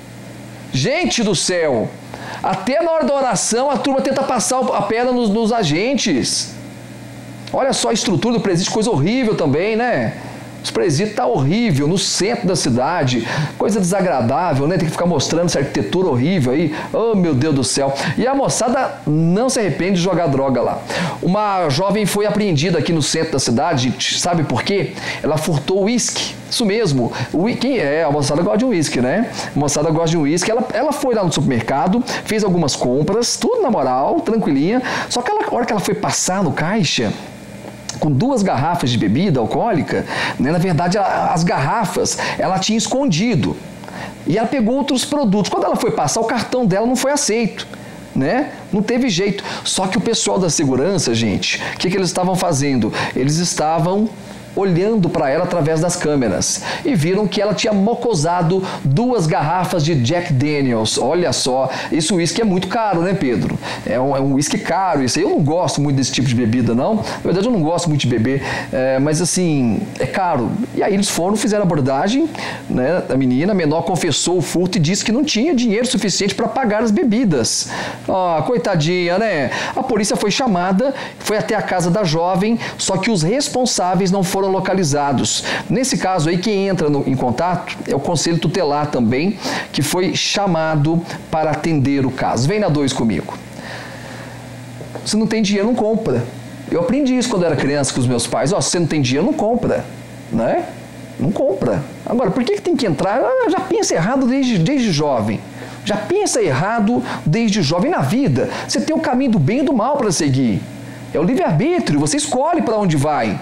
Gente do céu, até na hora da oração a turma tenta passar a perna nos, nos agentes. Olha só a estrutura do presídio, coisa horrível também, né? Os presídios tá horrível, no centro da cidade, coisa desagradável, né? Tem que ficar mostrando essa arquitetura horrível aí. Oh, meu Deus do céu. E a moçada não se arrepende de jogar droga lá. Uma jovem foi apreendida aqui no centro da cidade, sabe por quê? Ela furtou uísque. Isso mesmo. Quem é? A moçada gosta de uísque, né? A moçada gosta de uísque. Ela, ela foi lá no supermercado, fez algumas compras, tudo na moral, tranquilinha. Só que ela, a hora que ela foi passar no caixa, com duas garrafas de bebida alcoólica, né? Na verdade, as garrafas ela tinha escondido. E ela pegou outros produtos. Quando ela foi passar, o cartão dela não foi aceito, né? Não teve jeito. Só que o pessoal da segurança, gente, o que, que eles estavam fazendo? Eles estavam olhando para ela através das câmeras e viram que ela tinha mocosado duas garrafas de Jack Daniels. Olha só, esse uísque é muito caro, né, Pedro? É um, é um uísque caro, isso aí. Eu não gosto muito desse tipo de bebida, não. Na verdade, eu não gosto muito de beber, é, mas assim, é caro. E aí eles foram, fizeram a abordagem, né, a menina, a menor confessou o furto e disse que não tinha dinheiro suficiente para pagar as bebidas. Ó, coitadinha, né? A polícia foi chamada, foi até a casa da jovem, só que os responsáveis não foram localizados. Nesse caso aí, quem entra no, em contato é o Conselho Tutelar também, que foi chamado para atender o caso. Vem na dois comigo. Se não tem dinheiro, não compra. Eu aprendi isso quando era criança com os meus pais. Ó, se você não tem dinheiro, não compra, né? Não compra. Agora, por que que tem que entrar? Ah, já pensa errado desde, desde jovem. Já pensa errado desde jovem na vida. Você tem o caminho do bem e do mal para seguir. É o livre-arbítrio, você escolhe para onde vai.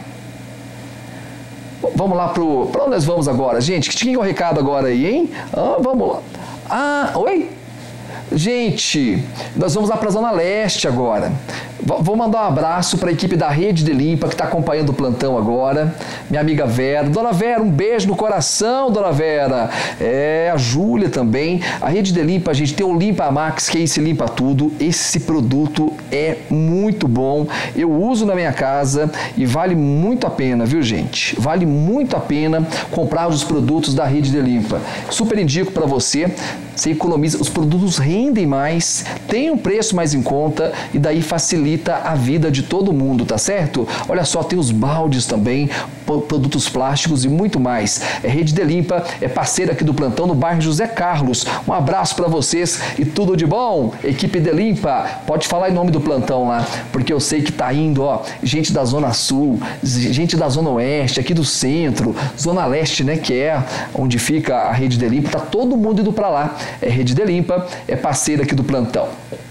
Vamos lá para onde nós vamos agora, gente? Que tinha o recado agora aí, hein? Ah, vamos lá. Ah, oi? Gente, nós vamos lá para a Zona Leste agora. Vou mandar um abraço para a equipe da Rede de Limpa que está acompanhando o plantão agora. Minha amiga Vera. Dona Vera, um beijo no coração, Dona Vera. É, a Júlia também. A Rede de Limpa, a gente tem o Limpa Max, que é esse limpa tudo. Esse produto é muito bom. Eu uso na minha casa e vale muito a pena, viu, gente? Vale muito a pena comprar os produtos da Rede de Limpa. Super indico para você. Você economiza, os produtos rendem mais, tem um preço mais em conta e daí facilita a vida de todo mundo, tá certo? Olha só, tem os baldes também, produtos plásticos e muito mais. É Rede de Limpa, é parceira aqui do plantão no bairro José Carlos. Um abraço para vocês e tudo de bom. Equipe de Limpa, pode falar em nome do plantão lá, porque eu sei que tá indo, ó, gente da Zona Sul, gente da Zona Oeste, aqui do centro, Zona Leste, né, que é onde fica a Rede de Limpa, tá todo mundo indo para lá. É Rede de Limpa, é parceira aqui do plantão.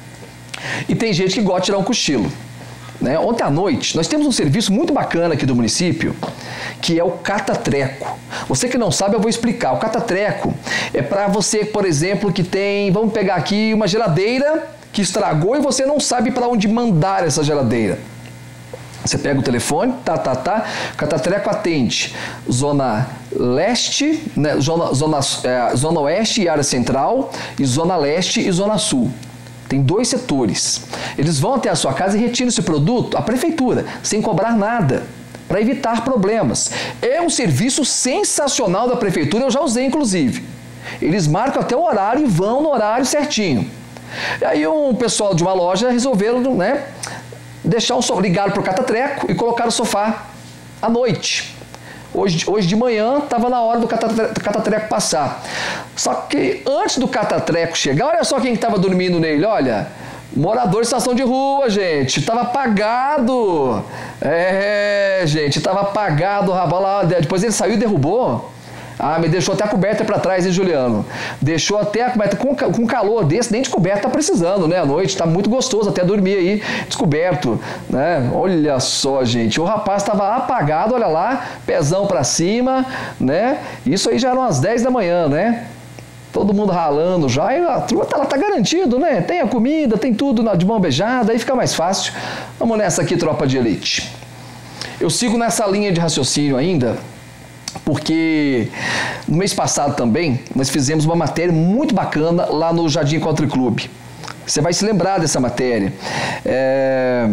E tem gente que gosta de tirar um cochilo, né? Ontem à noite, nós temos um serviço muito bacana aqui do município, que é o Catatreco. Você que não sabe, eu vou explicar. O Catatreco é para você, por exemplo, que tem, vamos pegar aqui uma geladeira que estragou e você não sabe para onde mandar essa geladeira. Você pega o telefone, tá, tá, tá, Catatreco atende Zona Leste, né, zona, zona, é, zona Oeste e área central, e Zona Leste e Zona Sul. Tem dois setores. Eles vão até a sua casa e retiram esse produto, a prefeitura, sem cobrar nada, para evitar problemas. É um serviço sensacional da prefeitura, eu já usei inclusive. Eles marcam até o horário e vão no horário certinho. E aí um pessoal de uma loja resolveram, né, deixar o sofá, ligaram para o Catatreco e colocaram o sofá à noite. Hoje, hoje de manhã estava na hora do Catatreco, do Catatreco passar. Só que antes do Catatreco chegar, olha só quem estava dormindo nele, olha, morador de estação de rua, gente, estava apagado. É, gente, estava apagado, lá, depois ele saiu e derrubou. Ah, me deixou até a coberta para trás, hein, Juliano? Deixou até a coberta, com, com calor desse, nem de coberta tá precisando, né? À noite, tá muito gostoso até dormir aí, descoberto, né? Olha só, gente, o rapaz estava apagado, olha lá, pezão para cima, né? Isso aí já eram as dez da manhã, né? Todo mundo ralando já, e a turma tá, tá garantido, né? Tem a comida, tem tudo de mão beijada, aí fica mais fácil. Vamos nessa aqui, tropa de elite. Eu sigo nessa linha de raciocínio ainda, porque no mês passado também nós fizemos uma matéria muito bacana lá no Jardim Country Club. Você vai se lembrar dessa matéria. É...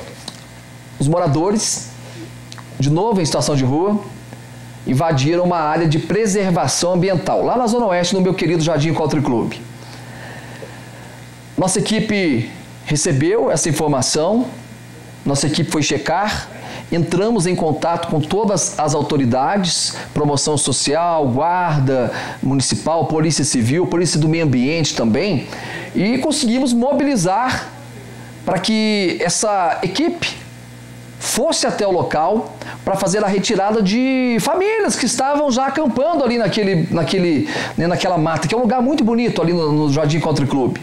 Os moradores, de novo em situação de rua, invadiram uma área de preservação ambiental, lá na Zona Oeste, no meu querido Jardim Country Club. Nossa equipe recebeu essa informação, nossa equipe foi checar, entramos em contato com todas as autoridades, promoção social, guarda municipal, polícia civil, polícia do meio ambiente também, e conseguimos mobilizar para que essa equipe fosse até o local para fazer a retirada de famílias que estavam já acampando ali naquele, naquele, né, naquela mata, que é um lugar muito bonito ali no, no Jardim Country Club.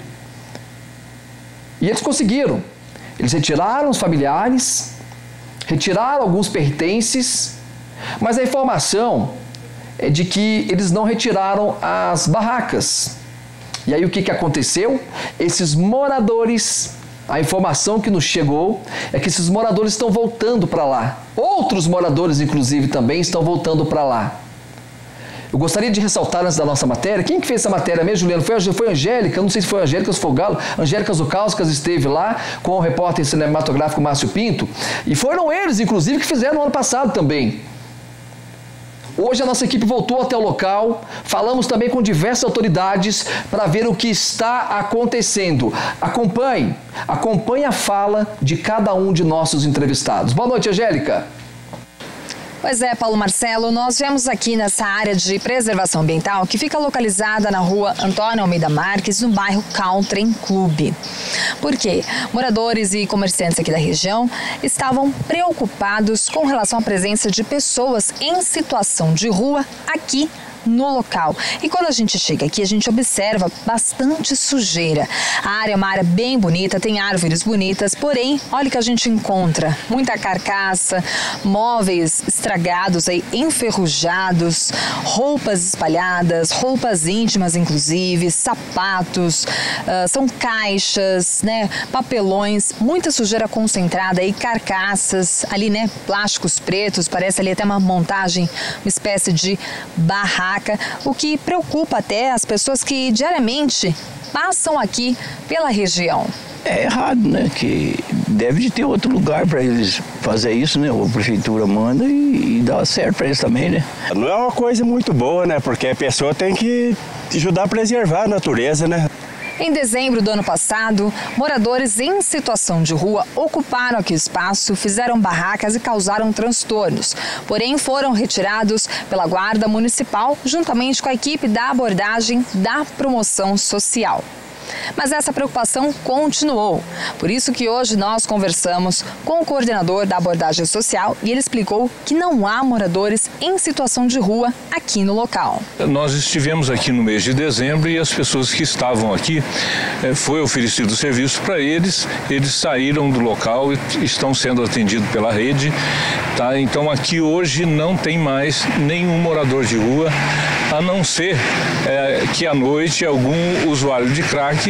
E eles conseguiram. Eles retiraram os familiares, retiraram alguns pertences, mas a informação é de que eles não retiraram as barracas. E aí o que, que aconteceu? Esses moradores A informação que nos chegou é que esses moradores estão voltando para lá. Outros moradores, inclusive, também estão voltando para lá. Eu gostaria de ressaltar antes da nossa matéria, quem que fez essa matéria mesmo, Juliano? Foi, foi a Angélica, não sei se foi a Angélica ou se foi o Galo. Angélica Zucauskas esteve lá com o repórter cinematográfico Márcio Pinto. E foram eles, inclusive, que fizeram no ano passado também. Hoje a nossa equipe voltou até o local, falamos também com diversas autoridades para ver o que está acontecendo. Acompanhe, acompanhe a fala de cada um de nossos entrevistados. Boa noite, Angélica. Pois é, Paulo Marcelo, nós viemos aqui nessa área de preservação ambiental que fica localizada na rua Antônio Almeida Marques, no bairro Country Club. Por quê? Moradores e comerciantes aqui da região estavam preocupados com relação à presença de pessoas em situação de rua aqui no local. E quando a gente chega aqui, a gente observa bastante sujeira. A área é uma área bem bonita, tem árvores bonitas, porém, olha o que a gente encontra. Muita carcaça, móveis estragados, aí, enferrujados, roupas espalhadas, roupas íntimas, inclusive, sapatos, uh, são caixas, né, papelões, muita sujeira concentrada aí, carcaças, ali, né, plásticos pretos, parece ali até uma montagem, uma espécie de barraca, o que preocupa até as pessoas que diariamente passam aqui pela região. É errado, né? Que deve de ter outro lugar para eles fazer isso, né? A prefeitura manda e, e dá certo para eles também, né? Não é uma coisa muito boa, né? Porque a pessoa tem que ajudar a preservar a natureza, né? Em dezembro do ano passado, moradores em situação de rua ocuparam aqui o espaço, fizeram barracas e causaram transtornos. Porém, foram retirados pela Guarda Municipal, juntamente com a equipe da abordagem da promoção social. Mas essa preocupação continuou. Por isso que hoje nós conversamos com o coordenador da abordagem social e ele explicou que não há moradores em situação de rua aqui no local. Nós estivemos aqui no mês de dezembro e as pessoas que estavam aqui, foi oferecido serviço para eles, eles saíram do local e estão sendo atendidos pela rede. Tá? Então aqui hoje não tem mais nenhum morador de rua, a não ser é, que à noite algum usuário de crack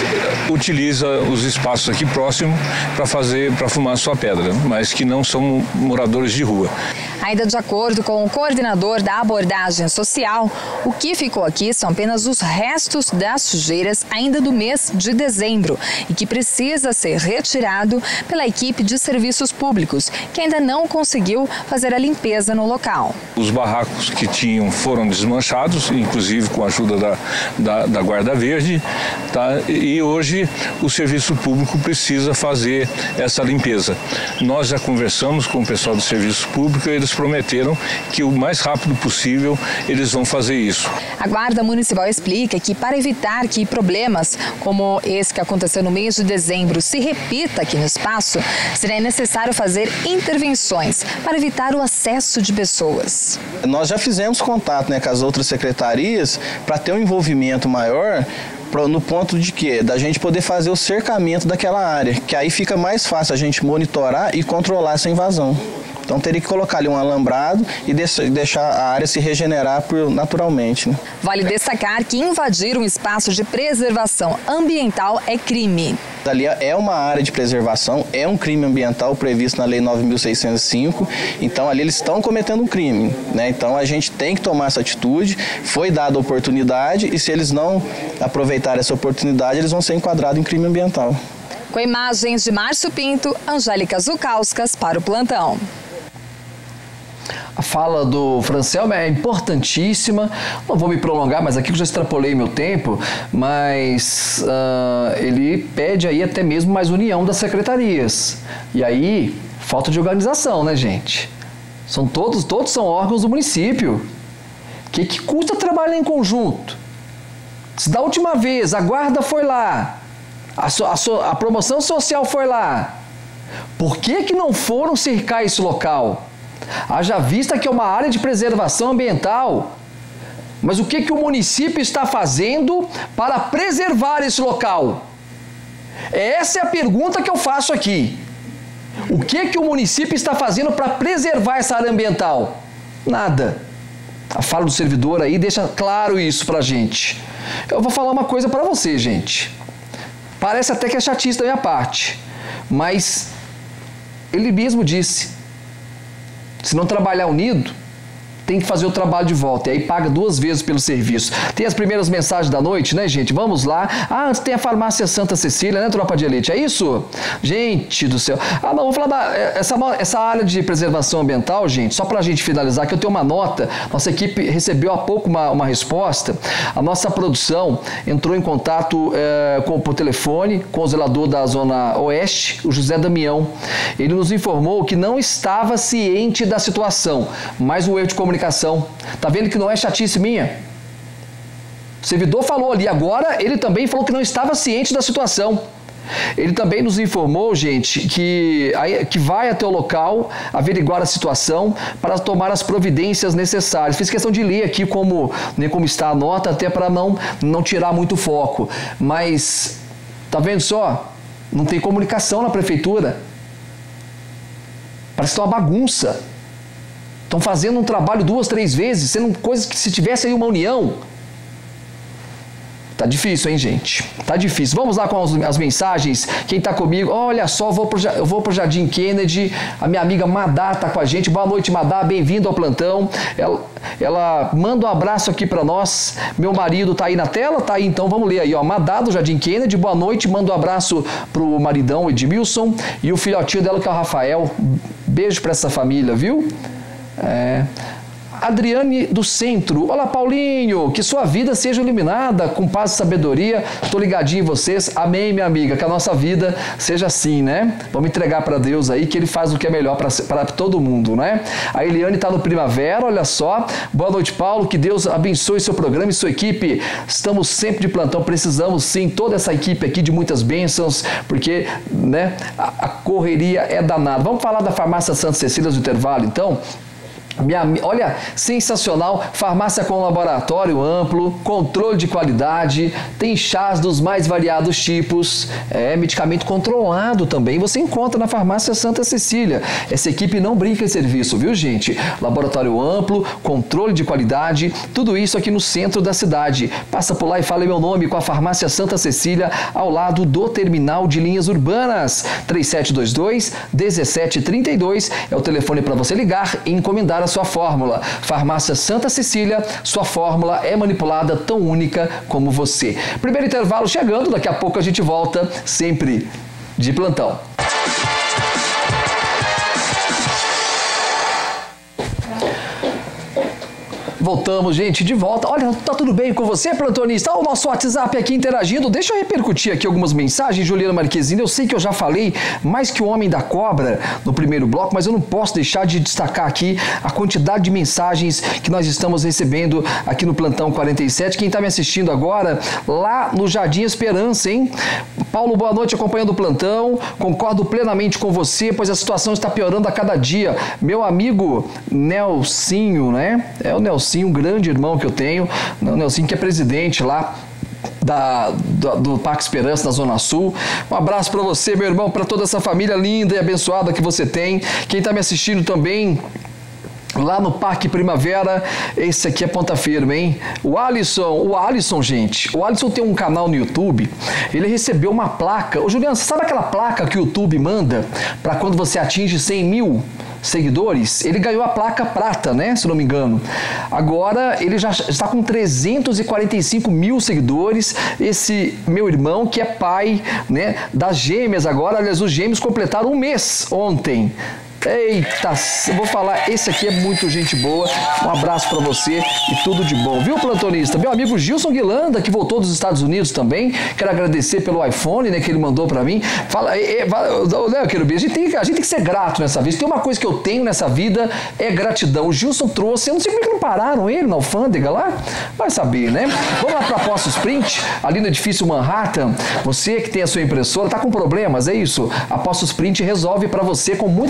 utiliza os espaços aqui próximos para fazer, para fumar sua pedra, mas que não são moradores de rua. Ainda de acordo com o coordenador da abordagem social, o que ficou aqui são apenas os restos das sujeiras ainda do mês de dezembro e que precisa ser retirado pela equipe de serviços públicos, que ainda não conseguiu fazer a limpeza no local. Os barracos que tinham foram desmanchados, inclusive com a ajuda da, da, da Guarda Verde, tá? E hoje o serviço público precisa fazer essa limpeza. Nós já conversamos com o pessoal do serviço público e eles prometeram que o mais rápido possível eles vão fazer isso. A Guarda Municipal explica que para evitar que problemas como esse que aconteceu no mês de dezembro se repita aqui no espaço, seria necessário fazer intervenções para evitar o acesso de pessoas. Nós já fizemos contato, né, com as outras secretarias para ter um envolvimento maior no ponto de que da gente poder fazer o cercamento daquela área, que aí fica mais fácil a gente monitorar e controlar essa invasão. Então teria que colocar ali um alambrado e deixar a área se regenerar naturalmente, né? Vale destacar que invadir um espaço de preservação ambiental é crime. Ali é uma área de preservação, é um crime ambiental previsto na Lei nove mil seiscentos e cinco, então ali eles estão cometendo um crime, né? Então a gente tem que tomar essa atitude, foi dada a oportunidade e se eles não aproveitarem essa oportunidade, eles vão ser enquadrados em crime ambiental. Com imagens de Márcio Pinto, Angélica Zucauskas para o Plantão. A fala do Francelmo é importantíssima, não vou me prolongar, mas aqui eu já extrapolei meu tempo, mas uh, ele pede aí até mesmo mais união das secretarias. E aí, falta de organização, né, gente? São todos, todos são órgãos do município. O que, que custa trabalhar em conjunto? Se da última vez a guarda foi lá, a, so, a, so, a promoção social foi lá, por que que não foram cercar esse local? Haja vista que é uma área de preservação ambiental. Mas o que que o município está fazendo para preservar esse local? Essa é a pergunta que eu faço aqui. O que que o município está fazendo para preservar essa área ambiental? Nada. A fala do servidor aí deixa claro isso pra gente. Eu vou falar uma coisa para você, gente. Parece até que é chatice da minha parte, mas ele mesmo disse, se não trabalhar unido, tem que fazer o trabalho de volta, e aí paga duas vezes pelo serviço. Tem as primeiras mensagens da noite, né, gente? Vamos lá. Ah, antes tem a farmácia Santa Cecília, né, tropa de elite? É isso? Gente do céu. Ah, não, vamos falar da... Essa, essa área de preservação ambiental, gente, só pra gente finalizar, que eu tenho uma nota, nossa equipe recebeu há pouco uma, uma resposta, a nossa produção entrou em contato é, com, por telefone com o zelador da Zona Oeste, o José Damião. Ele nos informou que não estava ciente da situação, mas o erro de comunicação comunicação. Tá vendo que não é chatice minha? O servidor falou ali, agora ele também falou que não estava ciente da situação. Ele também nos informou, gente, que, que vai até o local averiguar a situação para tomar as providências necessárias. Fiz questão de ler aqui como, né, como está a nota, até para não, não tirar muito foco. Mas, tá vendo só? Não tem comunicação na prefeitura. Parece que é uma bagunça. Estão fazendo um trabalho duas, três vezes, sendo coisas que se tivesse aí uma união. Tá difícil, hein, gente? Tá difícil. Vamos lá com as, as mensagens. Quem tá comigo? Olha só, eu vou pro, eu vou pro Jardim Kennedy. A minha amiga Madá tá com a gente. Boa noite, Madá. Bem-vindo ao plantão. Ela, ela manda um abraço aqui para nós. Meu marido tá aí na tela? Tá aí, então vamos ler aí, ó. Madá do Jardim Kennedy. Boa noite. Manda um abraço pro maridão Edmilson e o filhotinho dela que é o Rafael. Beijo para essa família, viu? É... Adriane do Centro. Olá, Paulinho, que sua vida seja iluminada com paz e sabedoria. Estou ligadinho em vocês. Amém, minha amiga, que a nossa vida seja assim, né? Vamos entregar para Deus aí, que Ele faz o que é melhor para todo mundo, né? A Eliane está no Primavera, olha só. Boa noite, Paulo, que Deus abençoe seu programa e sua equipe. Estamos sempre de plantão, precisamos sim, toda essa equipe aqui de muitas bênçãos, porque, né, a, a correria é danada. Vamos falar da farmácia Santa Cecília do intervalo, então? Minha, olha, sensacional, farmácia com laboratório amplo, controle de qualidade, tem chás dos mais variados tipos, é, medicamento controlado também, você encontra na farmácia Santa Cecília. Essa equipe não brinca em serviço, viu, gente? Laboratório amplo, controle de qualidade, tudo isso aqui no centro da cidade. Passa por lá e fala meu nome com a farmácia Santa Cecília, ao lado do terminal de linhas urbanas. Três sete dois dois, um sete três dois é o telefone para você ligar e encomendar a sua fórmula. Farmácia Santa Cecília, sua fórmula é manipulada tão única como você. Primeiro intervalo chegando, daqui a pouco a gente volta, sempre de plantão. Voltamos, gente, de volta. Olha, tá tudo bem com você, plantonista? Olha o nosso WhatsApp aqui interagindo. Deixa eu repercutir aqui algumas mensagens, Juliana Marquezine. Eu sei que eu já falei mais que o Homem da Cobra no primeiro bloco, mas eu não posso deixar de destacar aqui a quantidade de mensagens que nós estamos recebendo aqui no Plantão quarenta e sete. Quem está me assistindo agora, lá no Jardim Esperança, hein? Paulo, boa noite, acompanhando o plantão. Concordo plenamente com você, pois a situação está piorando a cada dia. Meu amigo Nelsinho, né? É o Nelsinho, um grande irmão que eu tenho, o Nelsinho, que é presidente lá Da, do, do Parque Esperança, da Zona Sul. Um abraço para você, meu irmão, para toda essa família linda e abençoada que você tem. Quem está me assistindo também lá no Parque Primavera, esse aqui é ponta firme, hein? O Alisson, o Alisson, gente, o Alisson tem um canal no YouTube, ele recebeu uma placa. Ô, Juliano, você sabe aquela placa que o YouTube manda para quando você atinge cem mil seguidores? Ele ganhou a placa prata, né? Se não me engano. Agora ele já está com trezentos e quarenta e cinco mil seguidores. Esse meu irmão, que é pai, né, das gêmeas agora, aliás, os gêmeos completaram um mês ontem. Eita, eu vou falar, esse aqui é muito gente boa. Um abraço pra você e tudo de bom, viu, plantonista? Meu amigo Gilson Guilanda, que voltou dos Estados Unidos também, quero agradecer pelo iPhone, né, que ele mandou pra mim. Fala, é, é, né, querido, a gente, tem, a gente tem que ser grato nessa vida. Se tem uma coisa que eu tenho nessa vida, é gratidão. O Gilson trouxe, eu não sei como é que não pararam ele na alfândega lá, vai saber, né? Vamos lá pra Postos Print, ali no edifício Manhattan. Você que tem a sua impressora, tá com problemas, é isso? A Postos Print resolve pra você com muita tranquilidade.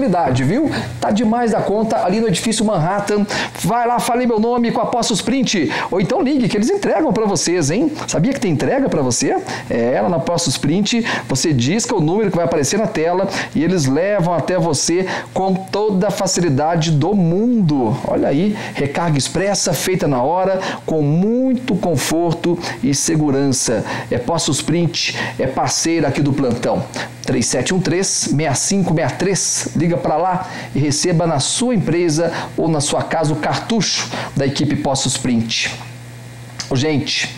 facilidade, viu? Tá demais da conta ali no edifício Manhattan. Vai lá, fale meu nome com a Postos Print. Ou então ligue, que eles entregam para vocês, hein? Sabia que tem entrega para você? É, ela na Postos Print, você disca o número que vai aparecer na tela e eles levam até você com toda a facilidade do mundo. Olha aí, recarga expressa, feita na hora, com muito conforto e segurança. É Postos Print, é parceira aqui do plantão. três sete um três, seis cinco seis três, liga para lá e receba na sua empresa ou na sua casa o cartucho da equipe Postos Print. Gente,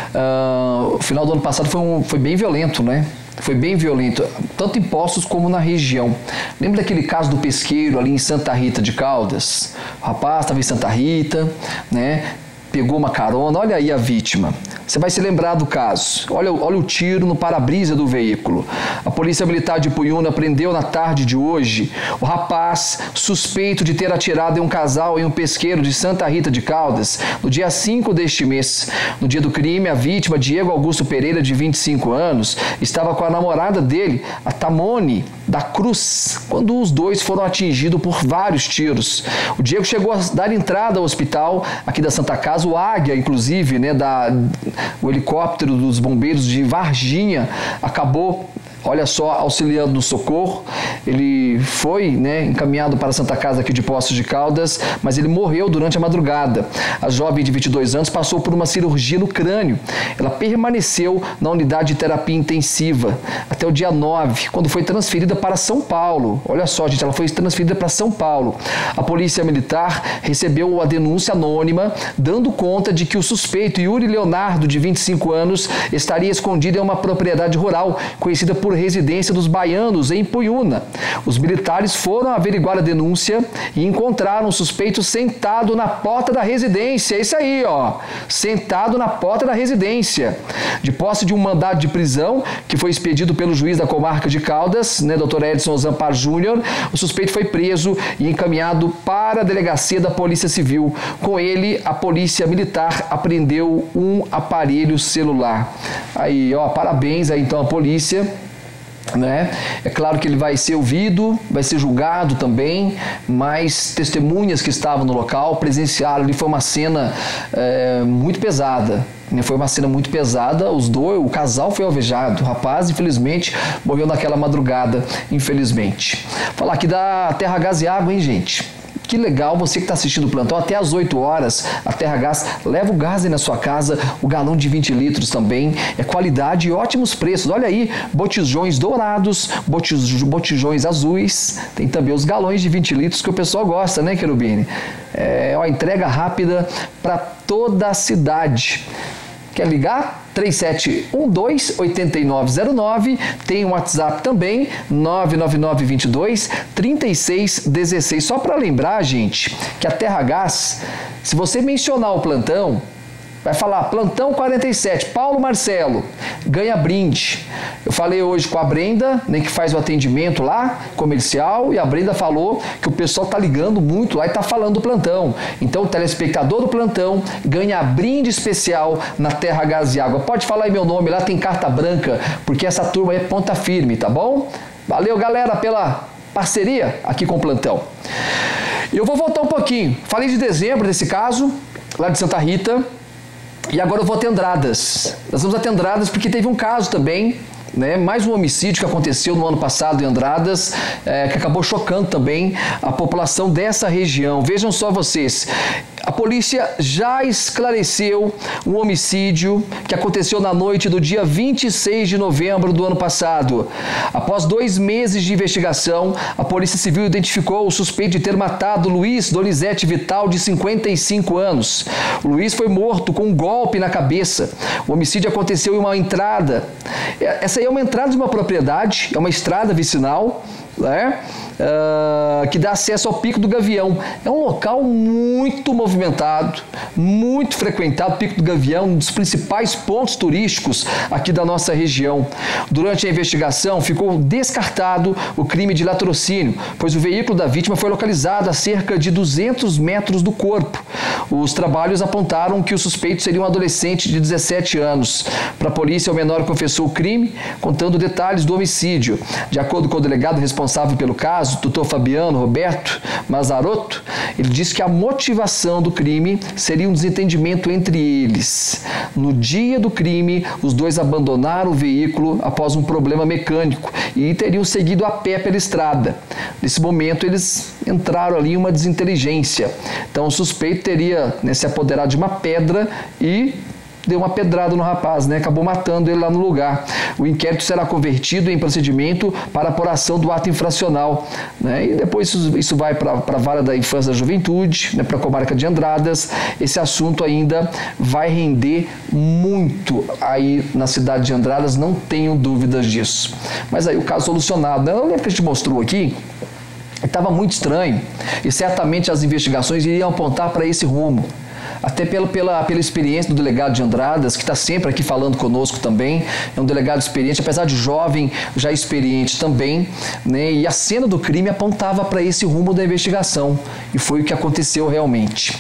uh, o final do ano passado foi, um, foi bem violento, né? Foi bem violento, tanto em Poços como na região. Lembra daquele caso do pesqueiro ali em Santa Rita de Caldas? O rapaz estava em Santa Rita, né? Pegou uma carona, olha aí a vítima. Você vai se lembrar do caso. Olha, olha o tiro no para-brisa do veículo. A Polícia Militar de Ipuiuna prendeu na tarde de hoje o rapaz suspeito de ter atirado em um casal em um pesqueiro de Santa Rita de Caldas no dia cinco deste mês. No dia do crime, a vítima, Diego Augusto Pereira, de vinte e cinco anos, estava com a namorada dele, a Tamone da Cruz, quando os dois foram atingidos por vários tiros. O Diego chegou a dar entrada ao hospital aqui da Santa Casa, o Águia, inclusive, né, da, o helicóptero dos bombeiros de Varginha, acabou, olha só, auxiliando no socorro. Ele foi, né, encaminhado para a Santa Casa aqui de Poços de Caldas, mas ele morreu durante a madrugada. A jovem de vinte e dois anos passou por uma cirurgia no crânio. Ela permaneceu na unidade de terapia intensiva até o dia nove, quando foi transferida para São Paulo. Olha só, gente, ela foi transferida para São Paulo. A Polícia Militar recebeu a denúncia anônima, dando conta de que o suspeito, Yuri Leonardo, de vinte e cinco anos, estaria escondido em uma propriedade rural, conhecida por residência dos baianos, em Ipuiuna. Os militares foram averiguar a denúncia e encontraram o suspeito sentado na porta da residência. É isso aí, ó. Sentado na porta da residência. De posse de um mandado de prisão que foi expedido pelo juiz da comarca de Caldas, né, doutor Edson Zampar Júnior, o suspeito foi preso e encaminhado para a delegacia da Polícia Civil. Com ele, a Polícia Militar apreendeu um aparelho celular. Aí, ó, parabéns aí então à polícia. Né? É claro que ele vai ser ouvido, vai ser julgado também, mas testemunhas que estavam no local presenciaram ali. Foi uma cena é, muito pesada. Foi uma cena muito pesada. Os dois, o casal foi alvejado. O rapaz, infelizmente, morreu naquela madrugada, infelizmente. Falar aqui da Terra Gás e Água, hein, gente? Que legal, você que está assistindo o plantão, até às oito horas, a Terra Gás leva o gás aí na sua casa, o galão de vinte litros também, é qualidade e ótimos preços. Olha aí, botijões dourados, botijões azuis, tem também os galões de vinte litros que o pessoal gosta, né, Querubini? É uma entrega rápida para toda a cidade. Quer ligar? três sete um dois, oito nove zero nove, tem o um WhatsApp também, nove nove nove, dois dois, três seis um seis. Só para lembrar, gente, que a Terra Gás, se você mencionar o plantão, vai falar plantão quarenta e sete, Paulo Marcelo, ganha brinde. Eu falei hoje com a Brenda, né, que faz o atendimento lá, comercial, e a Brenda falou que o pessoal tá ligando muito lá e tá falando do plantão. Então o telespectador do plantão ganha brinde especial na Terra Gás e Água. Pode falar aí meu nome, lá tem carta branca, porque essa turma é ponta firme, tá bom? Valeu, galera, pela parceria aqui com o plantão. Eu vou voltar um pouquinho. Falei de dezembro desse caso, lá de Santa Rita. E agora eu vou a Tendradas. Nós vamos a Tendradas porque teve um caso também, né, mais um homicídio que aconteceu no ano passado em Andradas, é, que acabou chocando também a população dessa região. Vejam só vocês, a polícia já esclareceu um homicídio que aconteceu na noite do dia vinte e seis de novembro do ano passado. Após dois meses de investigação, a Polícia Civil identificou o suspeito de ter matado Luiz Donizete Vital, de cinquenta e cinco anos. O Luiz foi morto com um golpe na cabeça. O homicídio aconteceu em uma entrada. Essa aí é uma entrada de uma propriedade, é uma estrada vicinal, né? Uh, que dá acesso ao Pico do Gavião. É um local muito movimentado, muito frequentado. Pico do Gavião, um dos principais pontos turísticos aqui da nossa região. Durante a investigação, ficou descartado o crime de latrocínio, pois o veículo da vítima foi localizado a cerca de duzentos metros do corpo. Os trabalhos apontaram que o suspeito seria um adolescente de dezessete anos. Para a polícia, o menor confessou o crime, contando detalhes do homicídio. De acordo com o delegado responsável pelo caso, doutor Fabiano Roberto Mazarotto, ele disse que a motivação do crime seria um desentendimento entre eles. No dia do crime, os dois abandonaram o veículo após um problema mecânico e teriam seguido a pé pela estrada. Nesse momento, eles entraram ali em uma desinteligência. Então, o suspeito teria, né, se apoderado de uma pedra e deu uma pedrada no rapaz, né? Acabou matando ele lá no lugar. O inquérito será convertido em procedimento para apuração do ato infracional, né? E depois isso, isso vai para a vara da infância e da juventude, né? Para a comarca de Andradas. Esse assunto ainda vai render muito aí na cidade de Andradas, não tenho dúvidas disso. Mas aí o caso solucionado, né? Eu lembro que a gente mostrou aqui, estava muito estranho e certamente as investigações iriam apontar para esse rumo. Até pela, pela, pela experiência do delegado de Andradas, que está sempre aqui falando conosco também. É um delegado experiente, apesar de jovem, já experiente também, né? E a cena do crime apontava para esse rumo da investigação. E foi o que aconteceu realmente.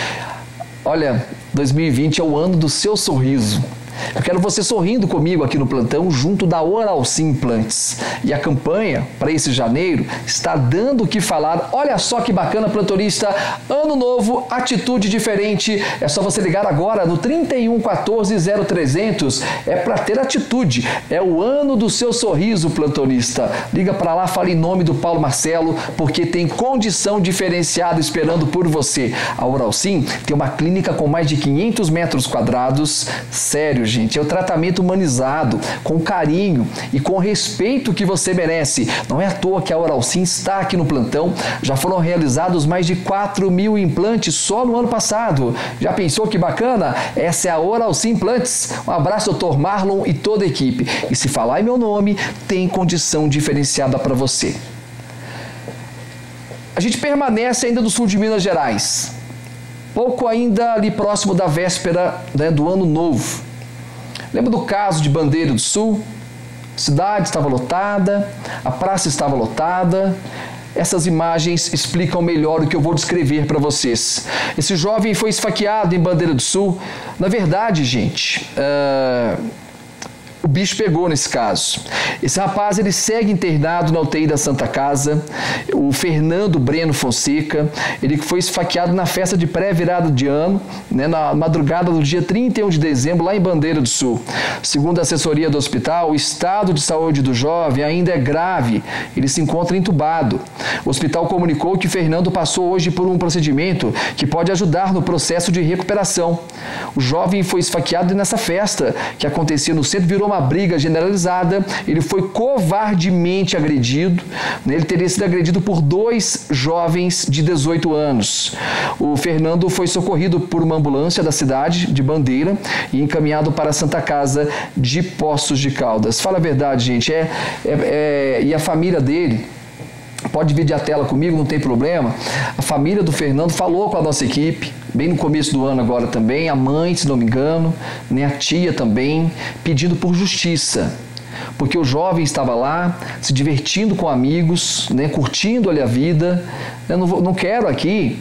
Olha, dois mil e vinte é o ano do seu sorriso. Eu quero você sorrindo comigo aqui no plantão, junto da Oral Sim Implantes. E a campanha para esse janeiro está dando o que falar. Olha só que bacana, plantonista. Ano novo, atitude diferente. É só você ligar agora no trinta e um, quatorze, zero trezentos. É para ter atitude. É o ano do seu sorriso, plantonista. Liga para lá, fala em nome do Paulo Marcelo, porque tem condição diferenciada esperando por você. A Oral Sim tem uma clínica com mais de quinhentos metros quadrados. Sério, gente, é o tratamento humanizado, com carinho e com respeito que você merece. Não é à toa que a Oral Sim está aqui no plantão. Já foram realizados mais de quatro mil implantes só no ano passado. Já pensou que bacana? Essa é a Oral Sim Implantes. Um abraço, doutor Marlon e toda a equipe. E se falar em meu nome, tem condição diferenciada para você. A gente permanece ainda no sul de Minas Gerais. Pouco ainda ali próximo da véspera, né, do Ano Novo. Lembra do caso de Bandeira do Sul? A cidade estava lotada, a praça estava lotada. Essas imagens explicam melhor o que eu vou descrever para vocês. Esse jovem foi esfaqueado em Bandeira do Sul. Na verdade, gente, uh... o bicho pegou nesse caso. Esse rapaz, ele segue internado na U T I da Santa Casa, o Fernando Breno Fonseca. Ele foi esfaqueado na festa de pré-virada de ano, né, na madrugada do dia trinta e um de dezembro, lá em Bandeira do Sul. Segundo a assessoria do hospital, o estado de saúde do jovem ainda é grave. Ele se encontra entubado. O hospital comunicou que Fernando passou hoje por um procedimento que pode ajudar no processo de recuperação. O jovem foi esfaqueado nessa festa que acontecia no centro, virou uma briga generalizada. Ele foi covardemente agredido, né? Ele teria sido agredido por dois jovens de dezoito anos. O Fernando foi socorrido por uma ambulância da cidade de Bandeira e encaminhado para a Santa Casa de Poços de Caldas. Fala a verdade, gente, é, é, é, e a família dele, pode dividir a tela comigo, não tem problema. A família do Fernando falou com a nossa equipe, bem no começo do ano agora também, a mãe, se não me engano, né, a tia também, pedindo por justiça. Porque o jovem estava lá, se divertindo com amigos, né, curtindo ali a vida. Eu não, vou, não quero aqui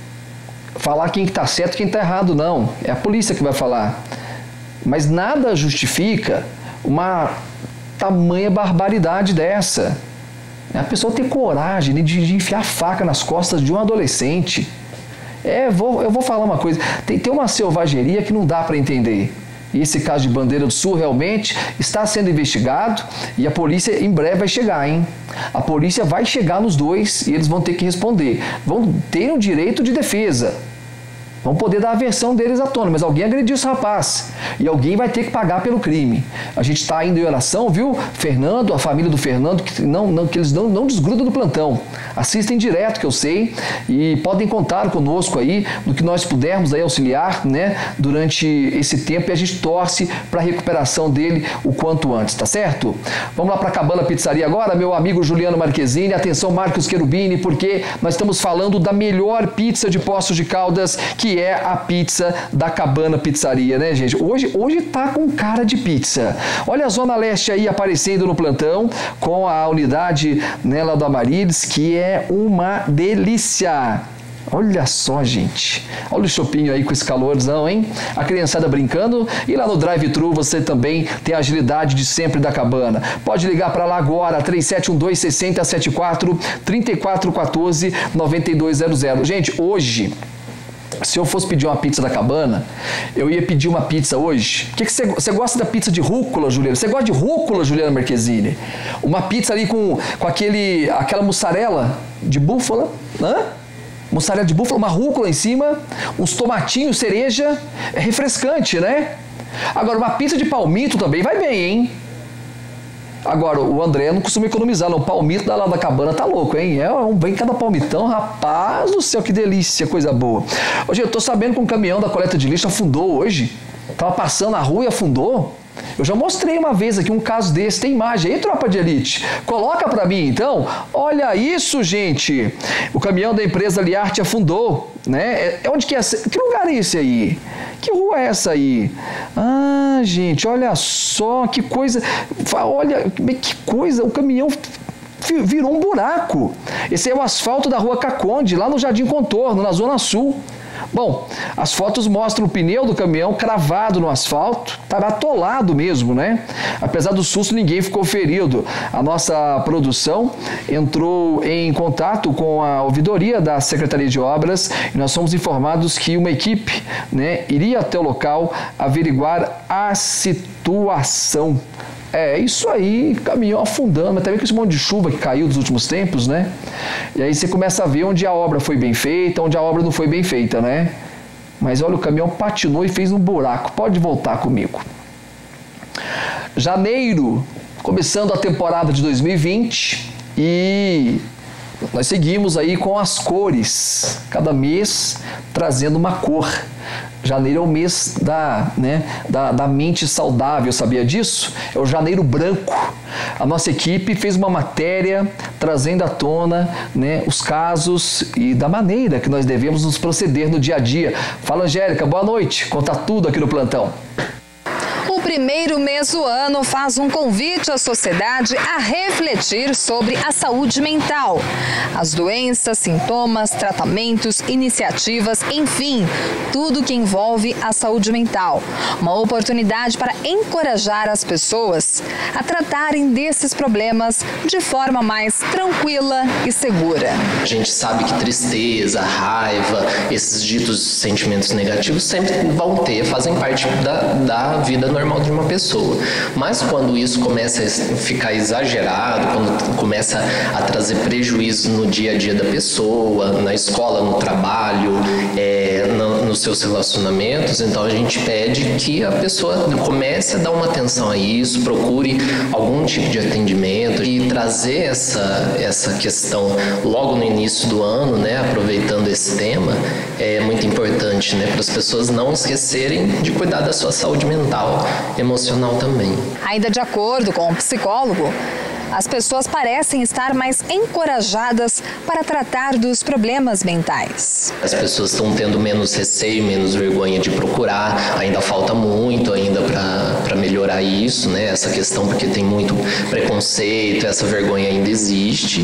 falar quem está certo e quem está errado, não. É a polícia que vai falar. Mas nada justifica uma tamanha barbaridade dessa. A pessoa ter coragem de, de enfiar a faca nas costas de um adolescente. É, vou, eu vou falar uma coisa. Tem, tem uma selvageria que não dá para entender. E esse caso de Bandeira do Sul realmente está sendo investigado e a polícia em breve vai chegar, hein? A polícia vai chegar nos dois e eles vão ter que responder. Vão ter o direito de defesa. Vão poder dar a versão deles à tona, mas alguém agrediu esse rapaz e alguém vai ter que pagar pelo crime. A gente está indo em oração, viu? Fernando, a família do Fernando, que, não, não, que eles não, não desgrudam do plantão. Assistem direto, que eu sei, e podem contar conosco aí no que nós pudermos aí auxiliar, né, durante esse tempo, e a gente torce para a recuperação dele o quanto antes, tá certo? Vamos lá para a Cabana Pizzaria agora, meu amigo Juliano Marquezine. Atenção, Marcos Cherubini, porque nós estamos falando da melhor pizza de Poços de Caldas, que é a pizza da Cabana Pizzaria, né, gente? Hoje, hoje tá com cara de pizza. Olha a Zona Leste aí aparecendo no plantão com a unidade, né, lá do Amarilis, que é uma delícia. Olha só, gente. Olha o shopping aí com esse calorzão, hein? A criançada brincando. E lá no drive-thru você também tem a agilidade de sempre da Cabana. Pode ligar para lá agora, três sete um dois, seis zero sete quatro, três quatro um quatro, nove dois zero zero. Gente, hoje, se eu fosse pedir uma pizza da Cabana, eu ia pedir uma pizza hoje. O que que você, você gosta da pizza de rúcula, Juliana? Você gosta de rúcula, Juliana Marquezine? Uma pizza ali com, com aquele, aquela mussarela de búfala, né? Mussarela de búfala, uma rúcula em cima, uns tomatinhos, cereja, é refrescante, né? Agora, uma pizza de palmito também vai bem, hein? Agora, o André não costuma economizar, não. O palmito da lá da Cabana tá louco, hein? É um bem cada palmitão, rapaz do céu, que delícia, coisa boa. Hoje eu tô sabendo que um caminhão da coleta de lixo afundou hoje. Tava passando na rua e afundou. Eu já mostrei uma vez aqui um caso desse, tem imagem aí, tropa de elite. Coloca pra mim, então. Olha isso, gente. O caminhão da empresa Liarte afundou, né? É onde que é? Que lugar é esse aí? Que rua é essa aí? Ah, gente, olha só, que coisa. Olha, que coisa, o caminhão virou um buraco. Esse é o asfalto da rua Caconde, lá no Jardim Contorno, na Zona Sul. Bom, as fotos mostram o pneu do caminhão cravado no asfalto, estava atolado mesmo, né? Apesar do susto, ninguém ficou ferido. A nossa produção entrou em contato com a ouvidoria da Secretaria de Obras e nós fomos informados que uma equipe, né, iria até o local averiguar a situação. É, isso aí, caminhão afundando, mas também com esse monte de chuva que caiu dos últimos tempos, né? E aí você começa a ver onde a obra foi bem feita, onde a obra não foi bem feita, né? Mas olha, o caminhão patinou e fez um buraco. Pode voltar comigo. Janeiro, começando a temporada de dois mil e vinte e nós seguimos aí com as cores, cada mês trazendo uma cor. Janeiro é o mês da, né, da, da mente saudável, sabia disso? É o janeiro branco. A nossa equipe fez uma matéria trazendo à tona, né, os casos e da maneira que nós devemos nos proceder no dia a dia. Fala, Angélica, boa noite. Conta tudo aqui no plantão. O primeiro mês do ano faz um convite à sociedade a refletir sobre a saúde mental. As doenças, sintomas, tratamentos, iniciativas, enfim, tudo que envolve a saúde mental. Uma oportunidade para encorajar as pessoas a tratarem desses problemas de forma mais tranquila e segura. A gente sabe que tristeza, raiva, esses ditos sentimentos negativos sempre vão ter, fazem parte da, da vida normal de uma pessoa. Mas quando isso começa a ficar exagerado, quando começa a trazer prejuízo no dia a dia da pessoa, na escola, no trabalho, é, no, nos seus relacionamentos, então a gente pede que a pessoa comece a dar uma atenção a isso, procure algum tipo de atendimento e trazer essa, essa questão logo no início do ano, né, aproveitando esse tema, é muito importante, né, para as pessoas não esquecerem de cuidar da sua saúde mental, emocional também. Ainda de acordo com o psicólogo, as pessoas parecem estar mais encorajadas para tratar dos problemas mentais. As pessoas estão tendo menos receio, menos vergonha de procurar. Ainda falta muito ainda para melhorar isso, né? Essa questão, porque tem muito preconceito, essa vergonha ainda existe.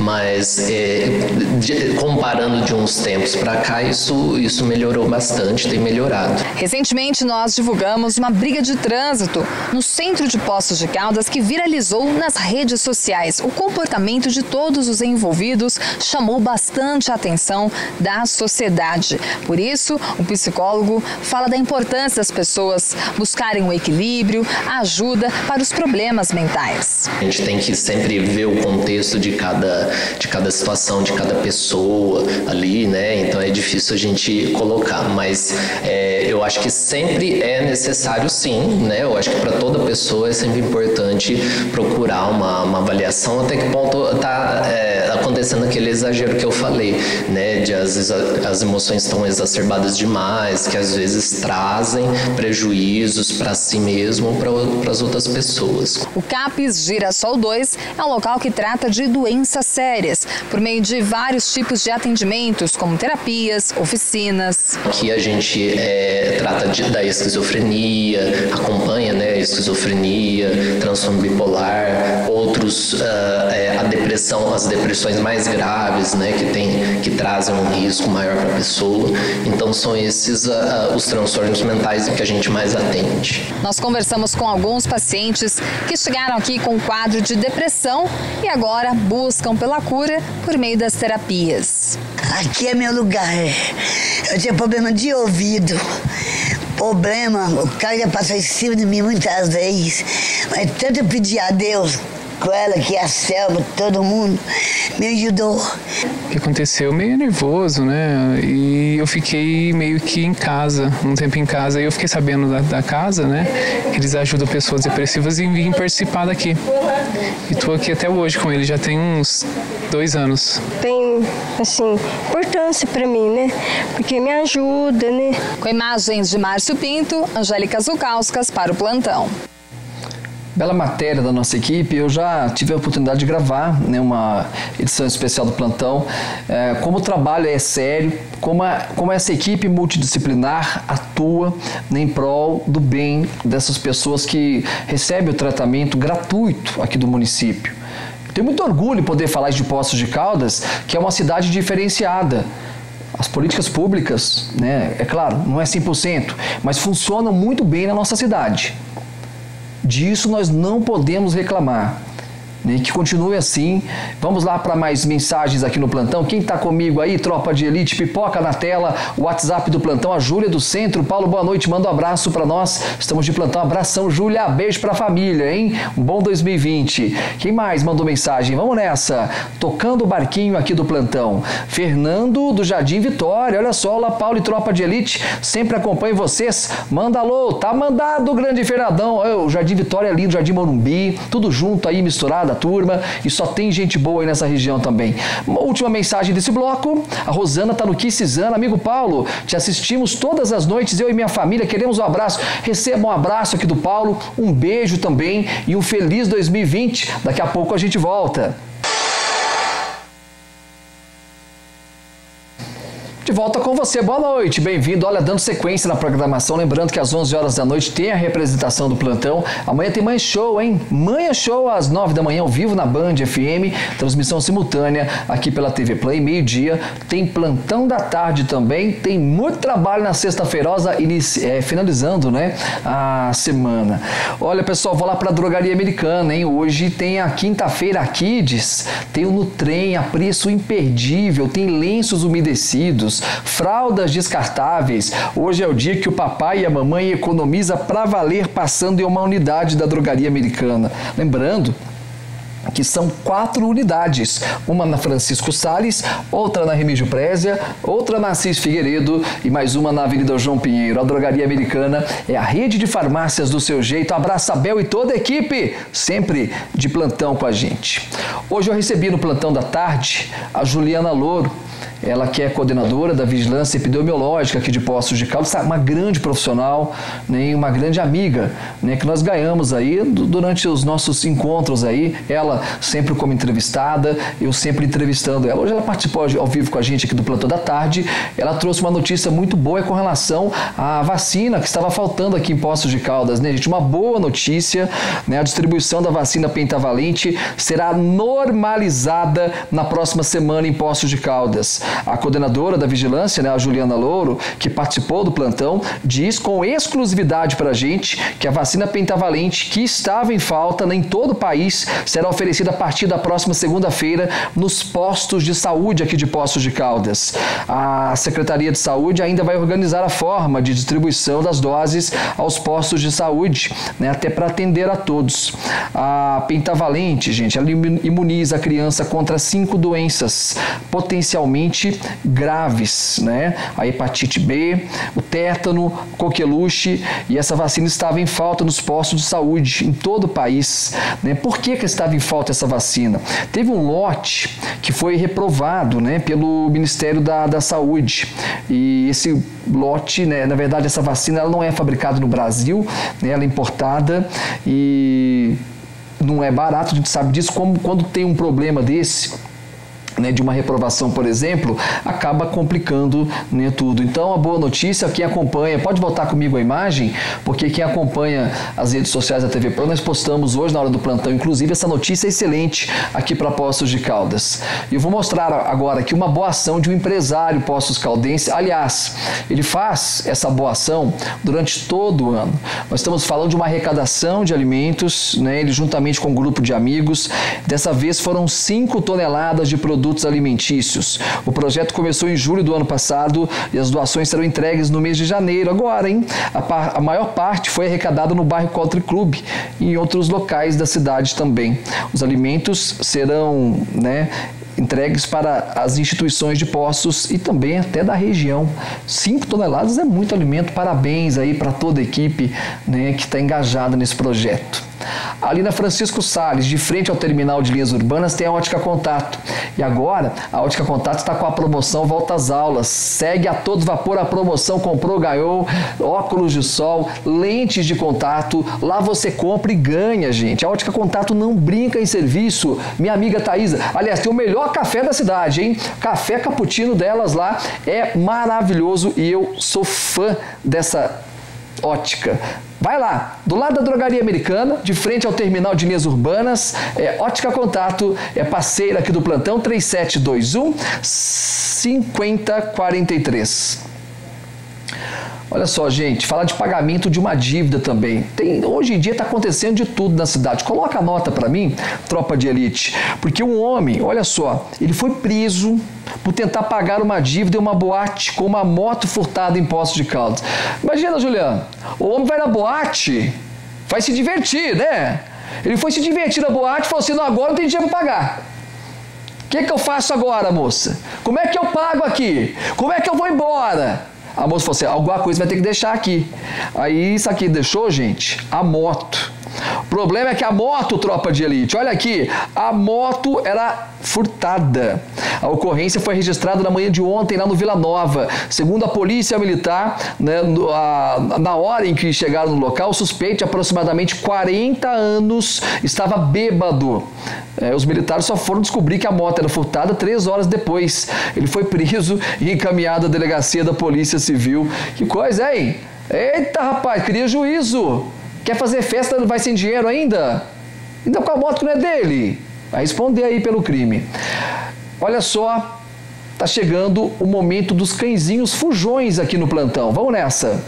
Mas é, de, comparando de uns tempos para cá, isso, isso melhorou bastante, tem melhorado. Recentemente nós divulgamos uma briga de trânsito no centro de Poços de Caldas que viralizou nas redes sociais. O comportamento de todos os envolvidos chamou bastante a atenção da sociedade. Por isso, o psicólogo fala da importância das pessoas buscarem o equilíbrio, a ajuda para os problemas mentais. A gente tem que sempre ver o contexto de cada, de cada situação, de cada pessoa ali, né? Então é difícil a gente colocar, mas é, eu acho que sempre é necessário, sim, né? Eu acho que para toda pessoa é sempre importante procurar uma uma avaliação até que ponto está é, acontecendo aquele exagero que eu falei, né, de às vezes as emoções estão exacerbadas demais, que às vezes trazem prejuízos para si mesmo, para as outras pessoas. O CAPES Girassol dois é um local que trata de doenças sérias, por meio de vários tipos de atendimentos, como terapias, oficinas. Aqui a gente é, trata de, da esquizofrenia, acompanha, né, a esquizofrenia, transtorno bipolar, outros, uh, é, a depressão depressão, as depressões mais graves, né, que, tem, que trazem um risco maior para a pessoa. Então são esses uh, os transtornos mentais que a gente mais atende. Nós conversamos com alguns pacientes que chegaram aqui com um quadro de depressão e agora buscam pela cura por meio das terapias. Aqui é meu lugar. Eu tinha problema de ouvido. Problema, o cara já passou em cima de mim muitas vezes. Mas tanto eu pedi a Deus, com ela, que é a Selma, todo mundo, me ajudou. O que aconteceu? Meio nervoso, né? E eu fiquei meio que em casa, um tempo em casa. E eu fiquei sabendo da, da casa, né? Que eles ajudam pessoas depressivas e vim participar daqui. E tô aqui até hoje com eles, já tem uns dois anos. Tem, assim, importância para mim, né? Porque me ajuda, né? Com imagens de Márcio Pinto, Angélica Zucauskas para o Plantão. Bela matéria da nossa equipe. Eu já tive a oportunidade de gravar, né, uma edição especial do Plantão, é, como o trabalho é sério, como, a, como essa equipe multidisciplinar atua, né, em prol do bem dessas pessoas que recebem o tratamento gratuito aqui do município. Tenho muito orgulho em poder falar de Poços de Caldas, que é uma cidade diferenciada. As políticas públicas, né, é claro, não é cem por cento, mas funcionam muito bem na nossa cidade. Disso nós não podemos reclamar, né? Que continue assim. Vamos lá para mais mensagens aqui no Plantão. Quem está comigo aí, tropa de elite, pipoca na tela, o WhatsApp do Plantão, a Júlia do Centro. Paulo, boa noite, manda um abraço para nós. Estamos de plantão, abração, Júlia, beijo para a família, hein? Um bom dois mil e vinte. Quem mais mandou mensagem? Vamos nessa, tocando o barquinho aqui do Plantão. Fernando do Jardim Vitória, olha só, olá Paulo e tropa de elite, sempre acompanho vocês. Manda alô, tá mandado, grande Fernandão. O Jardim Vitória é lindo, Jardim Morumbi, tudo junto aí, misturado, a turma, e só tem gente boa aí nessa região também. Uma última mensagem desse bloco, a Rosana tá no Quissizana. Amigo Paulo, te assistimos todas as noites, eu e minha família, queremos um abraço. Receba um abraço aqui do Paulo, um beijo também e um feliz dois mil e vinte. Daqui a pouco a gente volta. De volta com você, boa noite, bem-vindo. Olha, dando sequência na programação, lembrando que às onze horas da noite tem a representação do Plantão. Amanhã tem Manhã Show, hein? Manhã Show às nove da manhã, ao vivo na Band F M, transmissão simultânea aqui pela T V Play, meio-dia. Tem Plantão da Tarde também, tem muito trabalho na sexta-feirosa, é, finalizando, né, a semana. Olha, pessoal, vou lá para a Drogaria Americana, hein? Hoje tem a quinta-feira Kids, tem o Nutrem a preço imperdível, tem lenços umedecidos, fraldas descartáveis. Hoje é o dia que o papai e a mamãe economiza pra valer passando em uma unidade da Drogaria Americana. Lembrando que são quatro unidades, uma na Francisco Salles, outra na Remígio Prézia, outra na Assis Figueiredo e mais uma na Avenida João Pinheiro. A Drogaria Americana é a rede de farmácias do seu jeito. Abraço a Bel e toda a equipe, sempre de plantão com a gente. Hoje eu recebi no Plantão da Tarde a Juliana Louro, ela que é coordenadora da Vigilância Epidemiológica aqui de Poços de Caldas, uma grande profissional, né, uma grande amiga, né, que nós ganhamos aí durante os nossos encontros aí, ela sempre como entrevistada, eu sempre entrevistando ela. Hoje ela participou ao vivo com a gente aqui do Plantão da Tarde, ela trouxe uma notícia muito boa com relação à vacina que estava faltando aqui em Poços de Caldas, né, gente? Uma boa notícia, né? A distribuição da vacina pentavalente será normalizada na próxima semana em Poços de Caldas. A coordenadora da Vigilância, né, a Juliana Louro, que participou do plantão, diz com exclusividade para a gente que a vacina pentavalente, que estava em falta em todo o país, será oferecida a partir da próxima segunda-feira nos postos de saúde aqui de Poços de Caldas. A Secretaria de Saúde ainda vai organizar a forma de distribuição das doses aos postos de saúde, né, até para atender a todos. A pentavalente, gente, ela imuniza a criança contra cinco doenças potencialmente graves, né? A hepatite B, o tétano, coqueluche, e essa vacina estava em falta nos postos de saúde em todo o país, né? Por que que estava em falta essa vacina? Teve um lote que foi reprovado, né, pelo Ministério da, da Saúde, e esse lote, né, na verdade essa vacina ela não é fabricada no Brasil, né, ela é importada e não é barato, a gente sabe disso. Como quando tem um problema desse, né, de uma reprovação, por exemplo, acaba complicando, né, tudo. Então, a boa notícia, quem acompanha, pode voltar comigo a imagem, porque quem acompanha as redes sociais da T V Plão, nós postamos hoje na hora do plantão, inclusive, essa notícia excelente aqui para Poços de Caldas. E eu vou mostrar agora aqui uma boa ação de um empresário Poços Caldense. Aliás, ele faz essa boa ação durante todo o ano. Nós estamos falando de uma arrecadação de alimentos, né, ele juntamente com um grupo de amigos. Dessa vez foram cinco toneladas de produtos alimentícios. O projeto começou em julho do ano passado e as doações serão entregues no mês de janeiro. Agora, hein? A, par, a maior parte foi arrecadada no bairro Country Club e em outros locais da cidade também. Os alimentos serão, né, entregues para as instituições de Poços e também até da região. Cinco toneladas é muito alimento. Parabéns aí para toda a equipe, né, que está engajada nesse projeto. Ali na Francisco Salles, de frente ao terminal de linhas urbanas, tem a Ótica Contato. E agora, a Ótica Contato está com a promoção Volta às Aulas. Segue a todo vapor a promoção Comprou, Ganhou, óculos de sol, lentes de contato. Lá você compra e ganha, gente. A Ótica Contato não brinca em serviço. Minha amiga Thaisa, aliás, tem o melhor café da cidade, hein? Café cappuccino delas lá é maravilhoso e eu sou fã dessa ótica. Vai lá, do lado da Drogaria Americana, de frente ao terminal de linhas urbanas, é Ótica Contato, é parceira aqui do plantão, três sete dois um, cinco zero quatro três. Olha só, gente, falar de pagamento de uma dívida também. Tem, hoje em dia está acontecendo de tudo na cidade. Coloca a nota para mim, tropa de elite, porque um homem, olha só, ele foi preso por tentar pagar uma dívida em uma boate com uma moto furtada em Poços de Caldas. Imagina, Juliano, o homem vai na boate, vai se divertir, né? Ele foi se divertir na boate e falou assim, não, agora não tem dinheiro para pagar. O que, que eu faço agora, moça? Como é que eu pago aqui? Como é que eu vou embora? A moça falou assim, alguma coisa vai ter que deixar aqui. Aí, isso aqui deixou, gente? A moto. O problema é que a moto, tropa de elite, olha aqui, a moto era furtada. A ocorrência foi registrada na manhã de ontem lá no Vila Nova. Segundo a polícia militar, né, a, na hora em que chegaram no local, o suspeito de aproximadamente quarenta anos estava bêbado. É, os militares só foram descobrir que a moto era furtada três horas depois. Ele foi preso e encaminhado à delegacia da Polícia Civil. Que coisa, hein? Eita, rapaz, queria juízo. Quer fazer festa, vai sem dinheiro ainda? Ainda com a moto que não é dele. Vai responder aí pelo crime. Olha só, tá chegando o momento dos cãezinhos fujões aqui no plantão. Vamos nessa.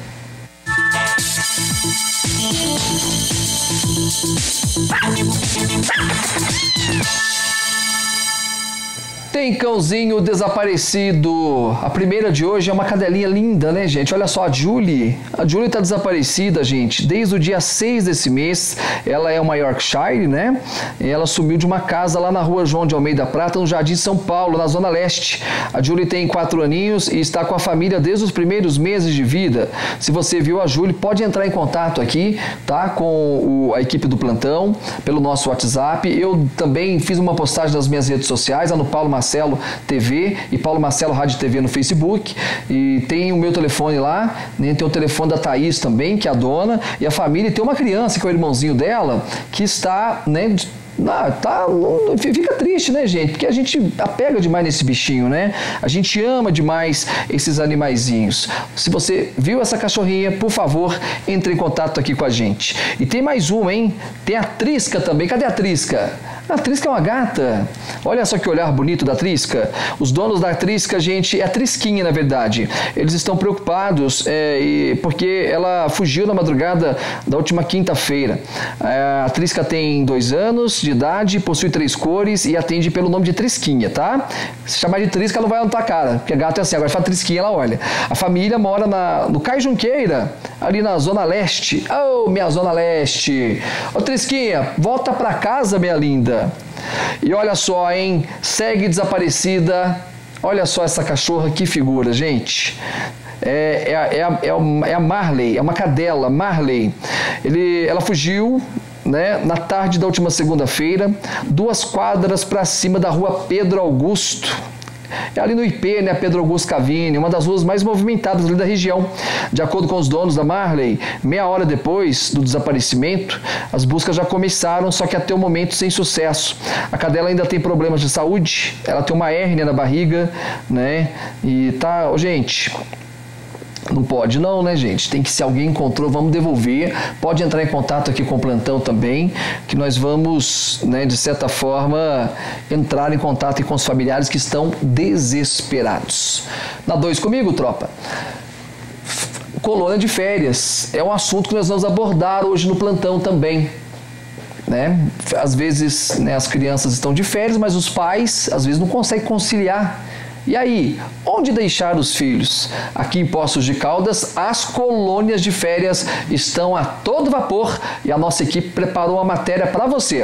Tem cãozinho desaparecido. A primeira de hoje é uma cadelinha linda, né, gente? Olha só, a Julie. A Julie tá desaparecida, gente, desde o dia seis desse mês. Ela é uma Yorkshire, né? E ela sumiu de uma casa lá na rua João de Almeida Prata, no Jardim São Paulo, na Zona Leste. A Julie tem quatro aninhos e está com a família desde os primeiros meses de vida. Se você viu a Julie, pode entrar em contato aqui, tá? Com o, a equipe do plantão, pelo nosso WhatsApp. Eu também fiz uma postagem nas minhas redes sociais, lá no Paulo Marcelo T V e Paulo Marcelo Rádio T V no Facebook, e tem o meu telefone lá, né? Tem o telefone da Thaís também, que é a dona, e a família, e tem uma criança que é o irmãozinho dela, que está, né, Ah, tá, fica triste, né, gente? Porque a gente apega demais nesse bichinho, né? A gente ama demais esses animaizinhos. Se você viu essa cachorrinha, por favor, entre em contato aqui com a gente. E tem mais uma, hein? Tem a Trisca também. Cadê a Trisca? A Trisca é uma gata. Olha só que olhar bonito da Trisca. Os donos da Trisca, gente, é a Trisquinha, na verdade. Eles estão preocupados é, e, porque ela fugiu na madrugada da última quinta-feira. É, a Trisca tem dois anos de idade, possui três cores e atende pelo nome de Trisquinha, tá? Se chamar de Trisca, ela não vai olhar na tua cara, porque gato é assim. Agora, se fala Trisquinha, ela olha. A família mora na, no Caio Junqueira, ali na Zona Leste. Oh, minha Zona Leste! Ô, Trisquinha, volta pra casa, minha linda. E olha só, hein? Segue desaparecida. Olha só essa cachorra, que figura, gente. É, é, é, a, é, a, é a Marley, é uma cadela, Marley. Ele, ela fugiu, né, na tarde da última segunda-feira, duas quadras para cima da rua Pedro Augusto. É ali no I P, né, Pedro Augusto Cavini, uma das ruas mais movimentadas ali da região. De acordo com os donos da Marley, meia hora depois do desaparecimento, as buscas já começaram, só que até o momento sem sucesso. A cadela ainda tem problemas de saúde, ela tem uma hérnia na barriga, né, e tá, oh, gente... Não pode não, né, gente? Tem que, se alguém encontrou, vamos devolver. Pode entrar em contato aqui com o plantão também, que nós vamos, né, de certa forma, entrar em contato com os familiares que estão desesperados. Na dois comigo, tropa. Colônia de férias. É um assunto que nós vamos abordar hoje no plantão também. Né? Às vezes, né, as crianças estão de férias, mas os pais, às vezes, não conseguem conciliar. E aí, onde deixar os filhos? Aqui em Poços de Caldas, as colônias de férias estão a todo vapor e a nossa equipe preparou uma matéria para você.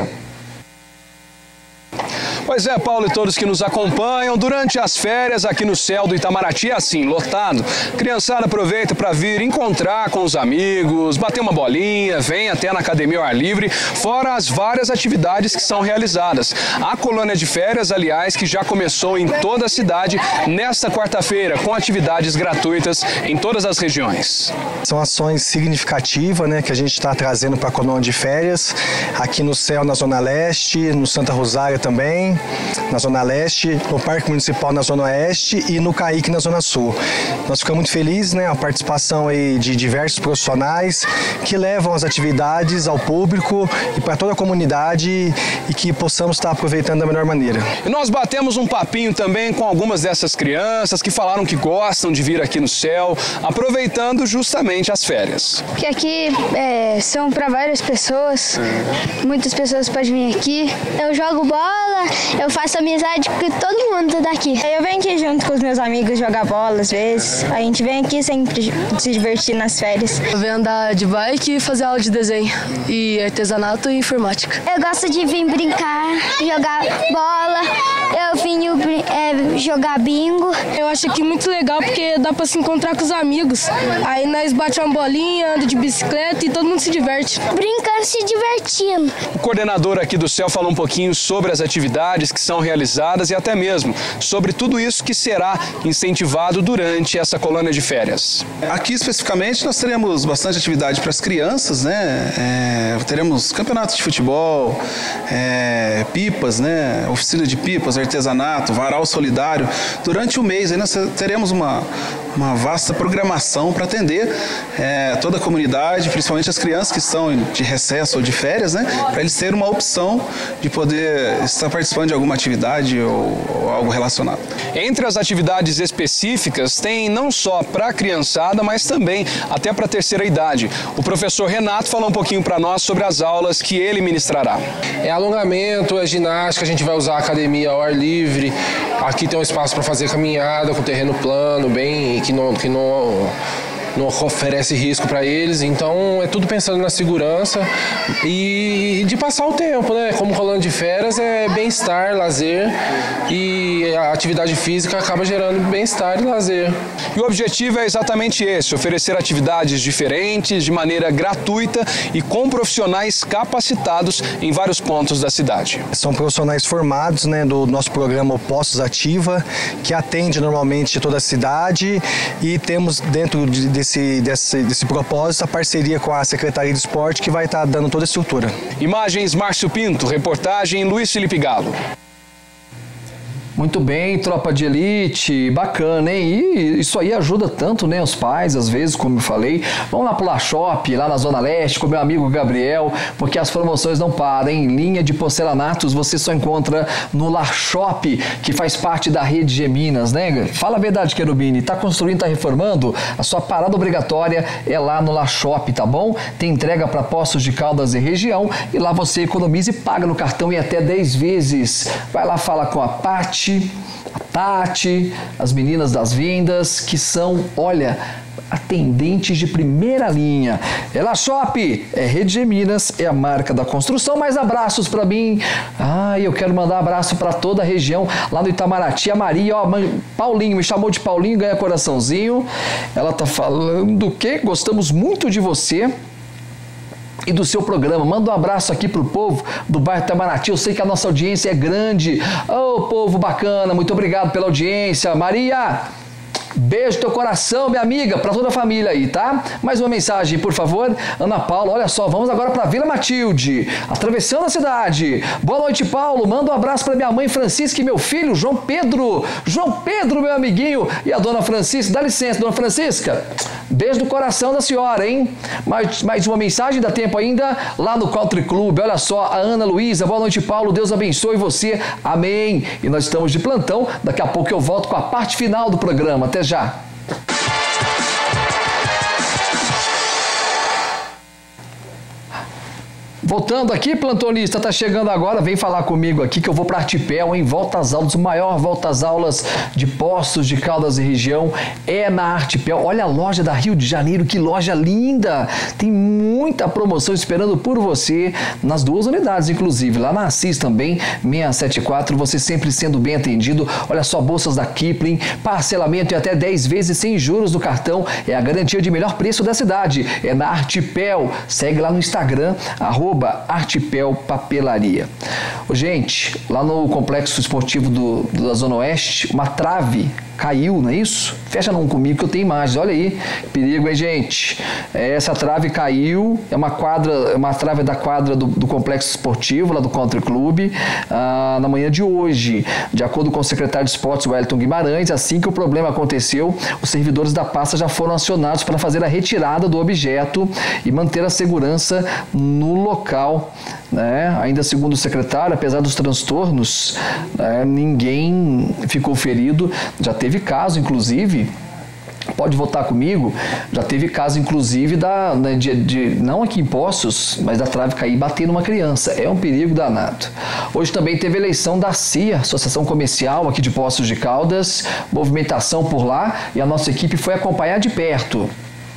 Pois é, Paulo e todos que nos acompanham, durante as férias aqui no céu do Itamaraty é assim, lotado. Criançada aproveita para vir encontrar com os amigos, bater uma bolinha, vem até na academia ao ar livre, fora as várias atividades que são realizadas. A colônia de férias, aliás, que já começou em toda a cidade nesta quarta-feira, com atividades gratuitas em todas as regiões. São ações significativas, né, que a gente está trazendo para a colônia de férias, aqui no céu, na Zona Leste, no Santa Rosária também, na Zona Leste, no Parque Municipal na Zona Oeste e no Caique na Zona Sul. Nós ficamos muito felizes, né, a participação aí de diversos profissionais que levam as atividades ao público e para toda a comunidade e que possamos estar aproveitando da melhor maneira. E nós batemos um papinho também com algumas dessas crianças que falaram que gostam de vir aqui no céu, aproveitando justamente as férias. Porque aqui é, são para várias pessoas, muitas pessoas podem vir aqui. Eu jogo bola, eu faço amizade com todo mundo daqui. Eu venho aqui junto com os meus amigos jogar bola às vezes. A gente vem aqui sempre se divertir nas férias. Eu venho andar de bike e fazer aula de desenho e artesanato e informática. Eu gosto de vir brincar, jogar bola. Eu vim é, jogar bingo. Eu acho aqui muito legal porque dá para se encontrar com os amigos. Aí nós bate uma bolinha, anda de bicicleta e todo mundo se diverte. Brincando, se divertindo. O coordenador aqui do céu falou um pouquinho sobre as atividades que são realizadas e até mesmo sobre tudo isso que será incentivado durante essa colônia de férias. Aqui especificamente nós teremos bastante atividade para as crianças, né? É, teremos campeonatos de futebol, é, pipas, né? Oficina de pipas, artesanato, varal solidário. Durante o mês aí nós teremos uma, uma vasta programação para atender é, toda a comunidade, principalmente as crianças que estão de recesso ou de férias, né? Para eles terem uma opção de poder estar participando de alguma atividade ou, ou algo relacionado. Entre as atividades específicas tem não só para a criançada, mas também até para a terceira idade. O professor Renato falou um pouquinho para nós sobre as aulas que ele ministrará. É alongamento, é ginástica, a gente vai usar a academia ao ar livre. Aqui tem um espaço para fazer caminhada com terreno plano, bem, que não, que não, não oferece risco para eles. Então é tudo pensando na segurança e de passar o tempo, né? Como colônia de férias é bem-estar, lazer, e a atividade física acaba gerando bem-estar e lazer. E o objetivo é exatamente esse, oferecer atividades diferentes, de maneira gratuita e com profissionais capacitados em vários pontos da cidade. São profissionais formados, né, do nosso programa Postos Ativa, que atende normalmente toda a cidade, e temos dentro desse, desse, desse propósito a parceria com a Secretaria de Esporte, que vai estar dando toda a estrutura. Imagens Márcio Pinto, reportagem Luiz Felipe Galo. Muito bem, tropa de elite, bacana, hein? E isso aí ajuda tanto, né, os pais, às vezes, como eu falei. Vamos lá pro La Shop, lá na Zona Leste, com meu amigo Gabriel, porque as promoções não param, hein? Linha de porcelanatos você só encontra no La Shop, que faz parte da rede G Minas, né? Fala a verdade, Querubini, tá construindo, tá reformando? A sua parada obrigatória é lá no La Shop, tá bom? Tem entrega para Poços de Caldas e região, e lá você economiza e paga no cartão em até dez vezes. Vai lá falar com a Paty, a Tati, as meninas das vendas, que são, olha, atendentes de primeira linha. É La Shop, é Rede G Minas, é a marca da construção. Mais abraços para mim. Ah, eu quero mandar abraço para toda a região, lá no Itamaraty. A Maria, ó, Paulinho, me chamou de Paulinho, ganha coraçãozinho. Ela tá falando que gostamos muito de você. e do seu programa. Manda um abraço aqui pro povo do bairro Itamaraty. Eu sei que a nossa audiência é grande. Ô, povo bacana, muito obrigado pela audiência. Maria, beijo no teu coração, minha amiga, para toda a família aí, tá? Mais uma mensagem, por favor. Ana Paula, olha só, vamos agora para Vila Matilde, atravessando a cidade. Boa noite, Paulo. Manda um abraço para minha mãe Francisca e meu filho João Pedro. João Pedro, meu amiguinho. E a dona Francisca, dá licença, dona Francisca. Beijo no coração da senhora, hein? Mais, mais uma mensagem, dá tempo ainda, lá no Country Club. Olha só, a Ana Luísa. Boa noite, Paulo. Deus abençoe você. Amém. E nós estamos de plantão. Daqui a pouco eu volto com a parte final do programa. Até já. Voltando aqui, plantonista, tá chegando agora, vem falar comigo aqui que eu vou para Artipel, em Volta às Aulas, o maior Volta às Aulas de Poços de Caldas e região é na Artipel. Olha a loja da Rio de Janeiro, que loja linda! Tem muita promoção esperando por você nas duas unidades, inclusive, lá na Assis também, seiscentos e setenta e quatro, você sempre sendo bem atendido. Olha só, bolsas da Kipling, parcelamento em até dez vezes sem juros do cartão, é a garantia de melhor preço da cidade, é na Artipel. Segue lá no Instagram, arroba Artipel Papelaria. Ô, gente, lá no complexo esportivo do, da Zona Oeste, uma trave caiu, não é isso? Fecha não comigo que eu tenho imagens, olha aí, perigo, hein, gente? Essa trave caiu, é uma quadra, é uma trave da quadra do, do complexo esportivo, lá do Country Club, ah, na manhã de hoje. De acordo com o secretário de Esportes, Wellington Guimarães, assim que o problema aconteceu, os servidores da pasta já foram acionados para fazer a retirada do objeto e manter a segurança no local, né? Ainda segundo o secretário, apesar dos transtornos, né, ninguém ficou ferido. Já teve caso, inclusive, pode votar comigo, já teve caso, inclusive, da, né, de, de, não aqui em Poços, mas da trave cair e bater numa criança. É um perigo danado. Hoje também teve eleição da C I A, Associação Comercial aqui de Poços de Caldas, movimentação por lá, e a nossa equipe foi acompanhar de perto.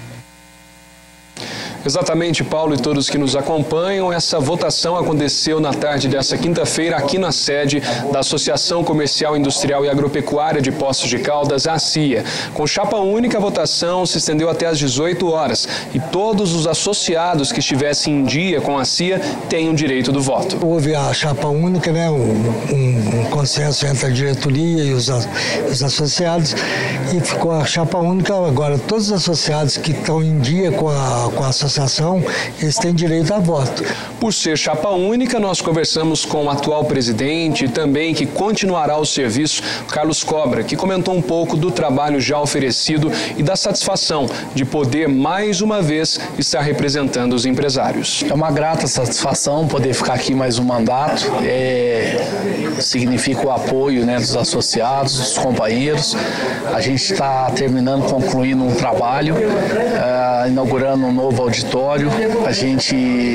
Exatamente, Paulo e todos que nos acompanham, essa votação aconteceu na tarde dessa quinta-feira aqui na sede da Associação Comercial, Industrial e Agropecuária de Poços de Caldas, a C I A. Com chapa única, a votação se estendeu até às dezoito horas e todos os associados que estivessem em dia com a C I A têm o direito do voto. Houve a chapa única, né, um, um, um consenso entre a diretoria e os, os associados, e ficou a chapa única. Agora todos os associados que estão em dia com a, com a associação, eles têm direito a voto. Por ser chapa única, nós conversamos com o atual presidente e também que continuará o serviço, Carlos Cobra, que comentou um pouco do trabalho já oferecido e da satisfação de poder mais uma vez estar representando os empresários. É uma grata satisfação poder ficar aqui mais um mandato, é, significa o apoio, né, dos associados, dos companheiros. A gente está terminando, concluindo um trabalho, uh, inaugurando um novo auditório. A gente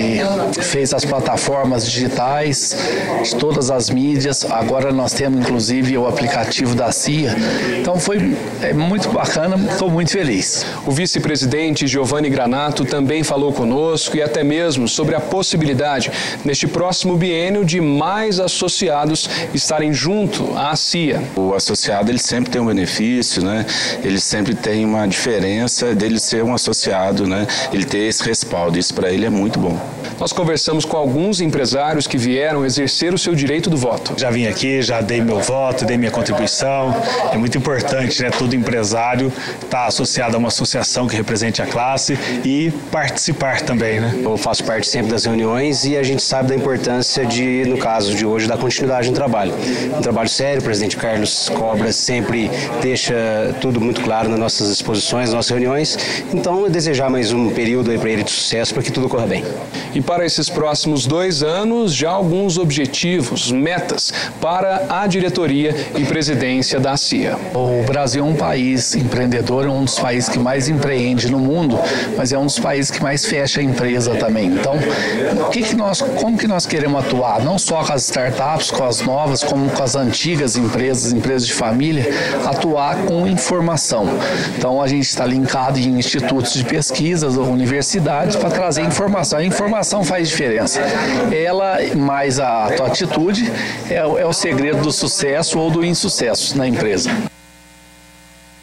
fez as plataformas digitais de todas as mídias, agora nós temos inclusive o aplicativo da C I A, então foi é, muito bacana, estou muito feliz. O vice-presidente Giovanni Granato também falou conosco e até mesmo sobre a possibilidade neste próximo biênio de mais associados estarem junto à C I A. O associado ele sempre tem um benefício, né? Ele sempre tem uma diferença dele ser um associado, né? Ele ter esse respaldo, isso para ele é muito bom. Nós conversamos com alguns empresários que vieram exercer o seu direito do voto. Já vim aqui, já dei meu voto, dei minha contribuição. É muito importante, né, todo empresário estar associado a uma associação que represente a classe e participar também, né? Eu faço parte sempre das reuniões e a gente sabe da importância de, no caso de hoje, da continuidade no trabalho. Um trabalho sério, o presidente Carlos Cobra sempre deixa tudo muito claro nas nossas exposições, nas nossas reuniões. Então, eu desejar mais um período aí para ele de sucesso, para que tudo corra bem. E para esses próximos dois anos, já alguns objetivos, metas para a diretoria e presidência da C I A. O Brasil é um país empreendedor, é um dos países que mais empreende no mundo, mas é um dos países que mais fecha a empresa também. Então, o que que nós, como que nós queremos atuar? Não só com as startups, com as novas, como com as antigas empresas, empresas de família, atuar com informação. Então, a gente está linkado em institutos de pesquisas, universidades, para trazer informação. A informação faz diferença. Ela, mais a tua atitude, é, é o segredo do sucesso ou do insucesso na empresa.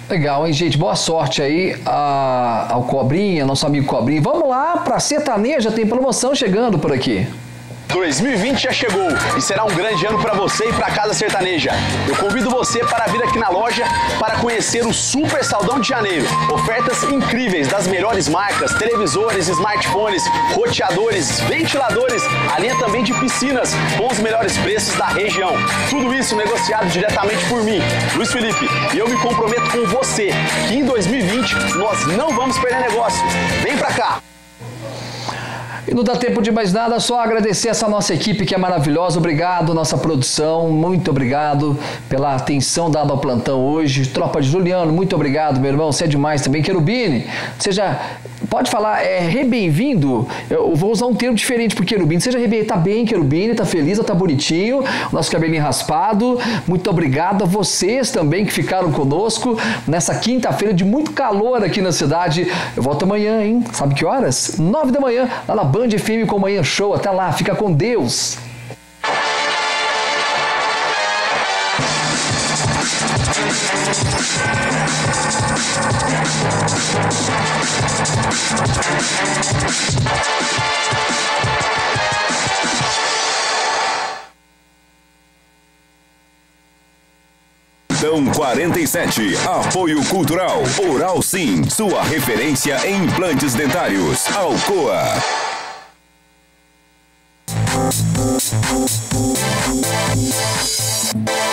Legal, hein, gente? Boa sorte aí a, ao Cobrinha, nosso amigo Cobrinha. Vamos lá, pra Sertaneja, tem promoção chegando por aqui. dois mil e vinte já chegou e será um grande ano para você e para Casa Sertaneja. Eu convido você para vir aqui na loja para conhecer o Super Saldão de Janeiro. Ofertas incríveis das melhores marcas, televisores, smartphones, roteadores, ventiladores, a linha também de piscinas com os melhores preços da região. Tudo isso negociado diretamente por mim, Luiz Felipe. E eu me comprometo com você que em dois mil e vinte nós não vamos perder negócio. Vem para cá! E não dá tempo de mais nada, só agradecer essa nossa equipe que é maravilhosa. Obrigado, nossa produção, muito obrigado pela atenção dada ao plantão hoje. Tropa de Juliano, muito obrigado, meu irmão, você é demais também. Querubini, seja, pode falar, é re-bem-vindo. Eu vou usar um termo diferente pro Querubini. Seja re-bem, tá bem, Querubini, tá feliz, tá bonitinho, nosso cabelinho raspado. Muito obrigado a vocês também que ficaram conosco nessa quinta-feira de muito calor aqui na cidade. Eu volto amanhã, hein? Sabe que horas? Nove da manhã, lá na Band F M com Manhã Show. Até lá, fica com Deus. Plantão quarenta e sete, apoio cultural, Oral Sim, sua referência em implantes dentários, Alcoa. We'll be right back.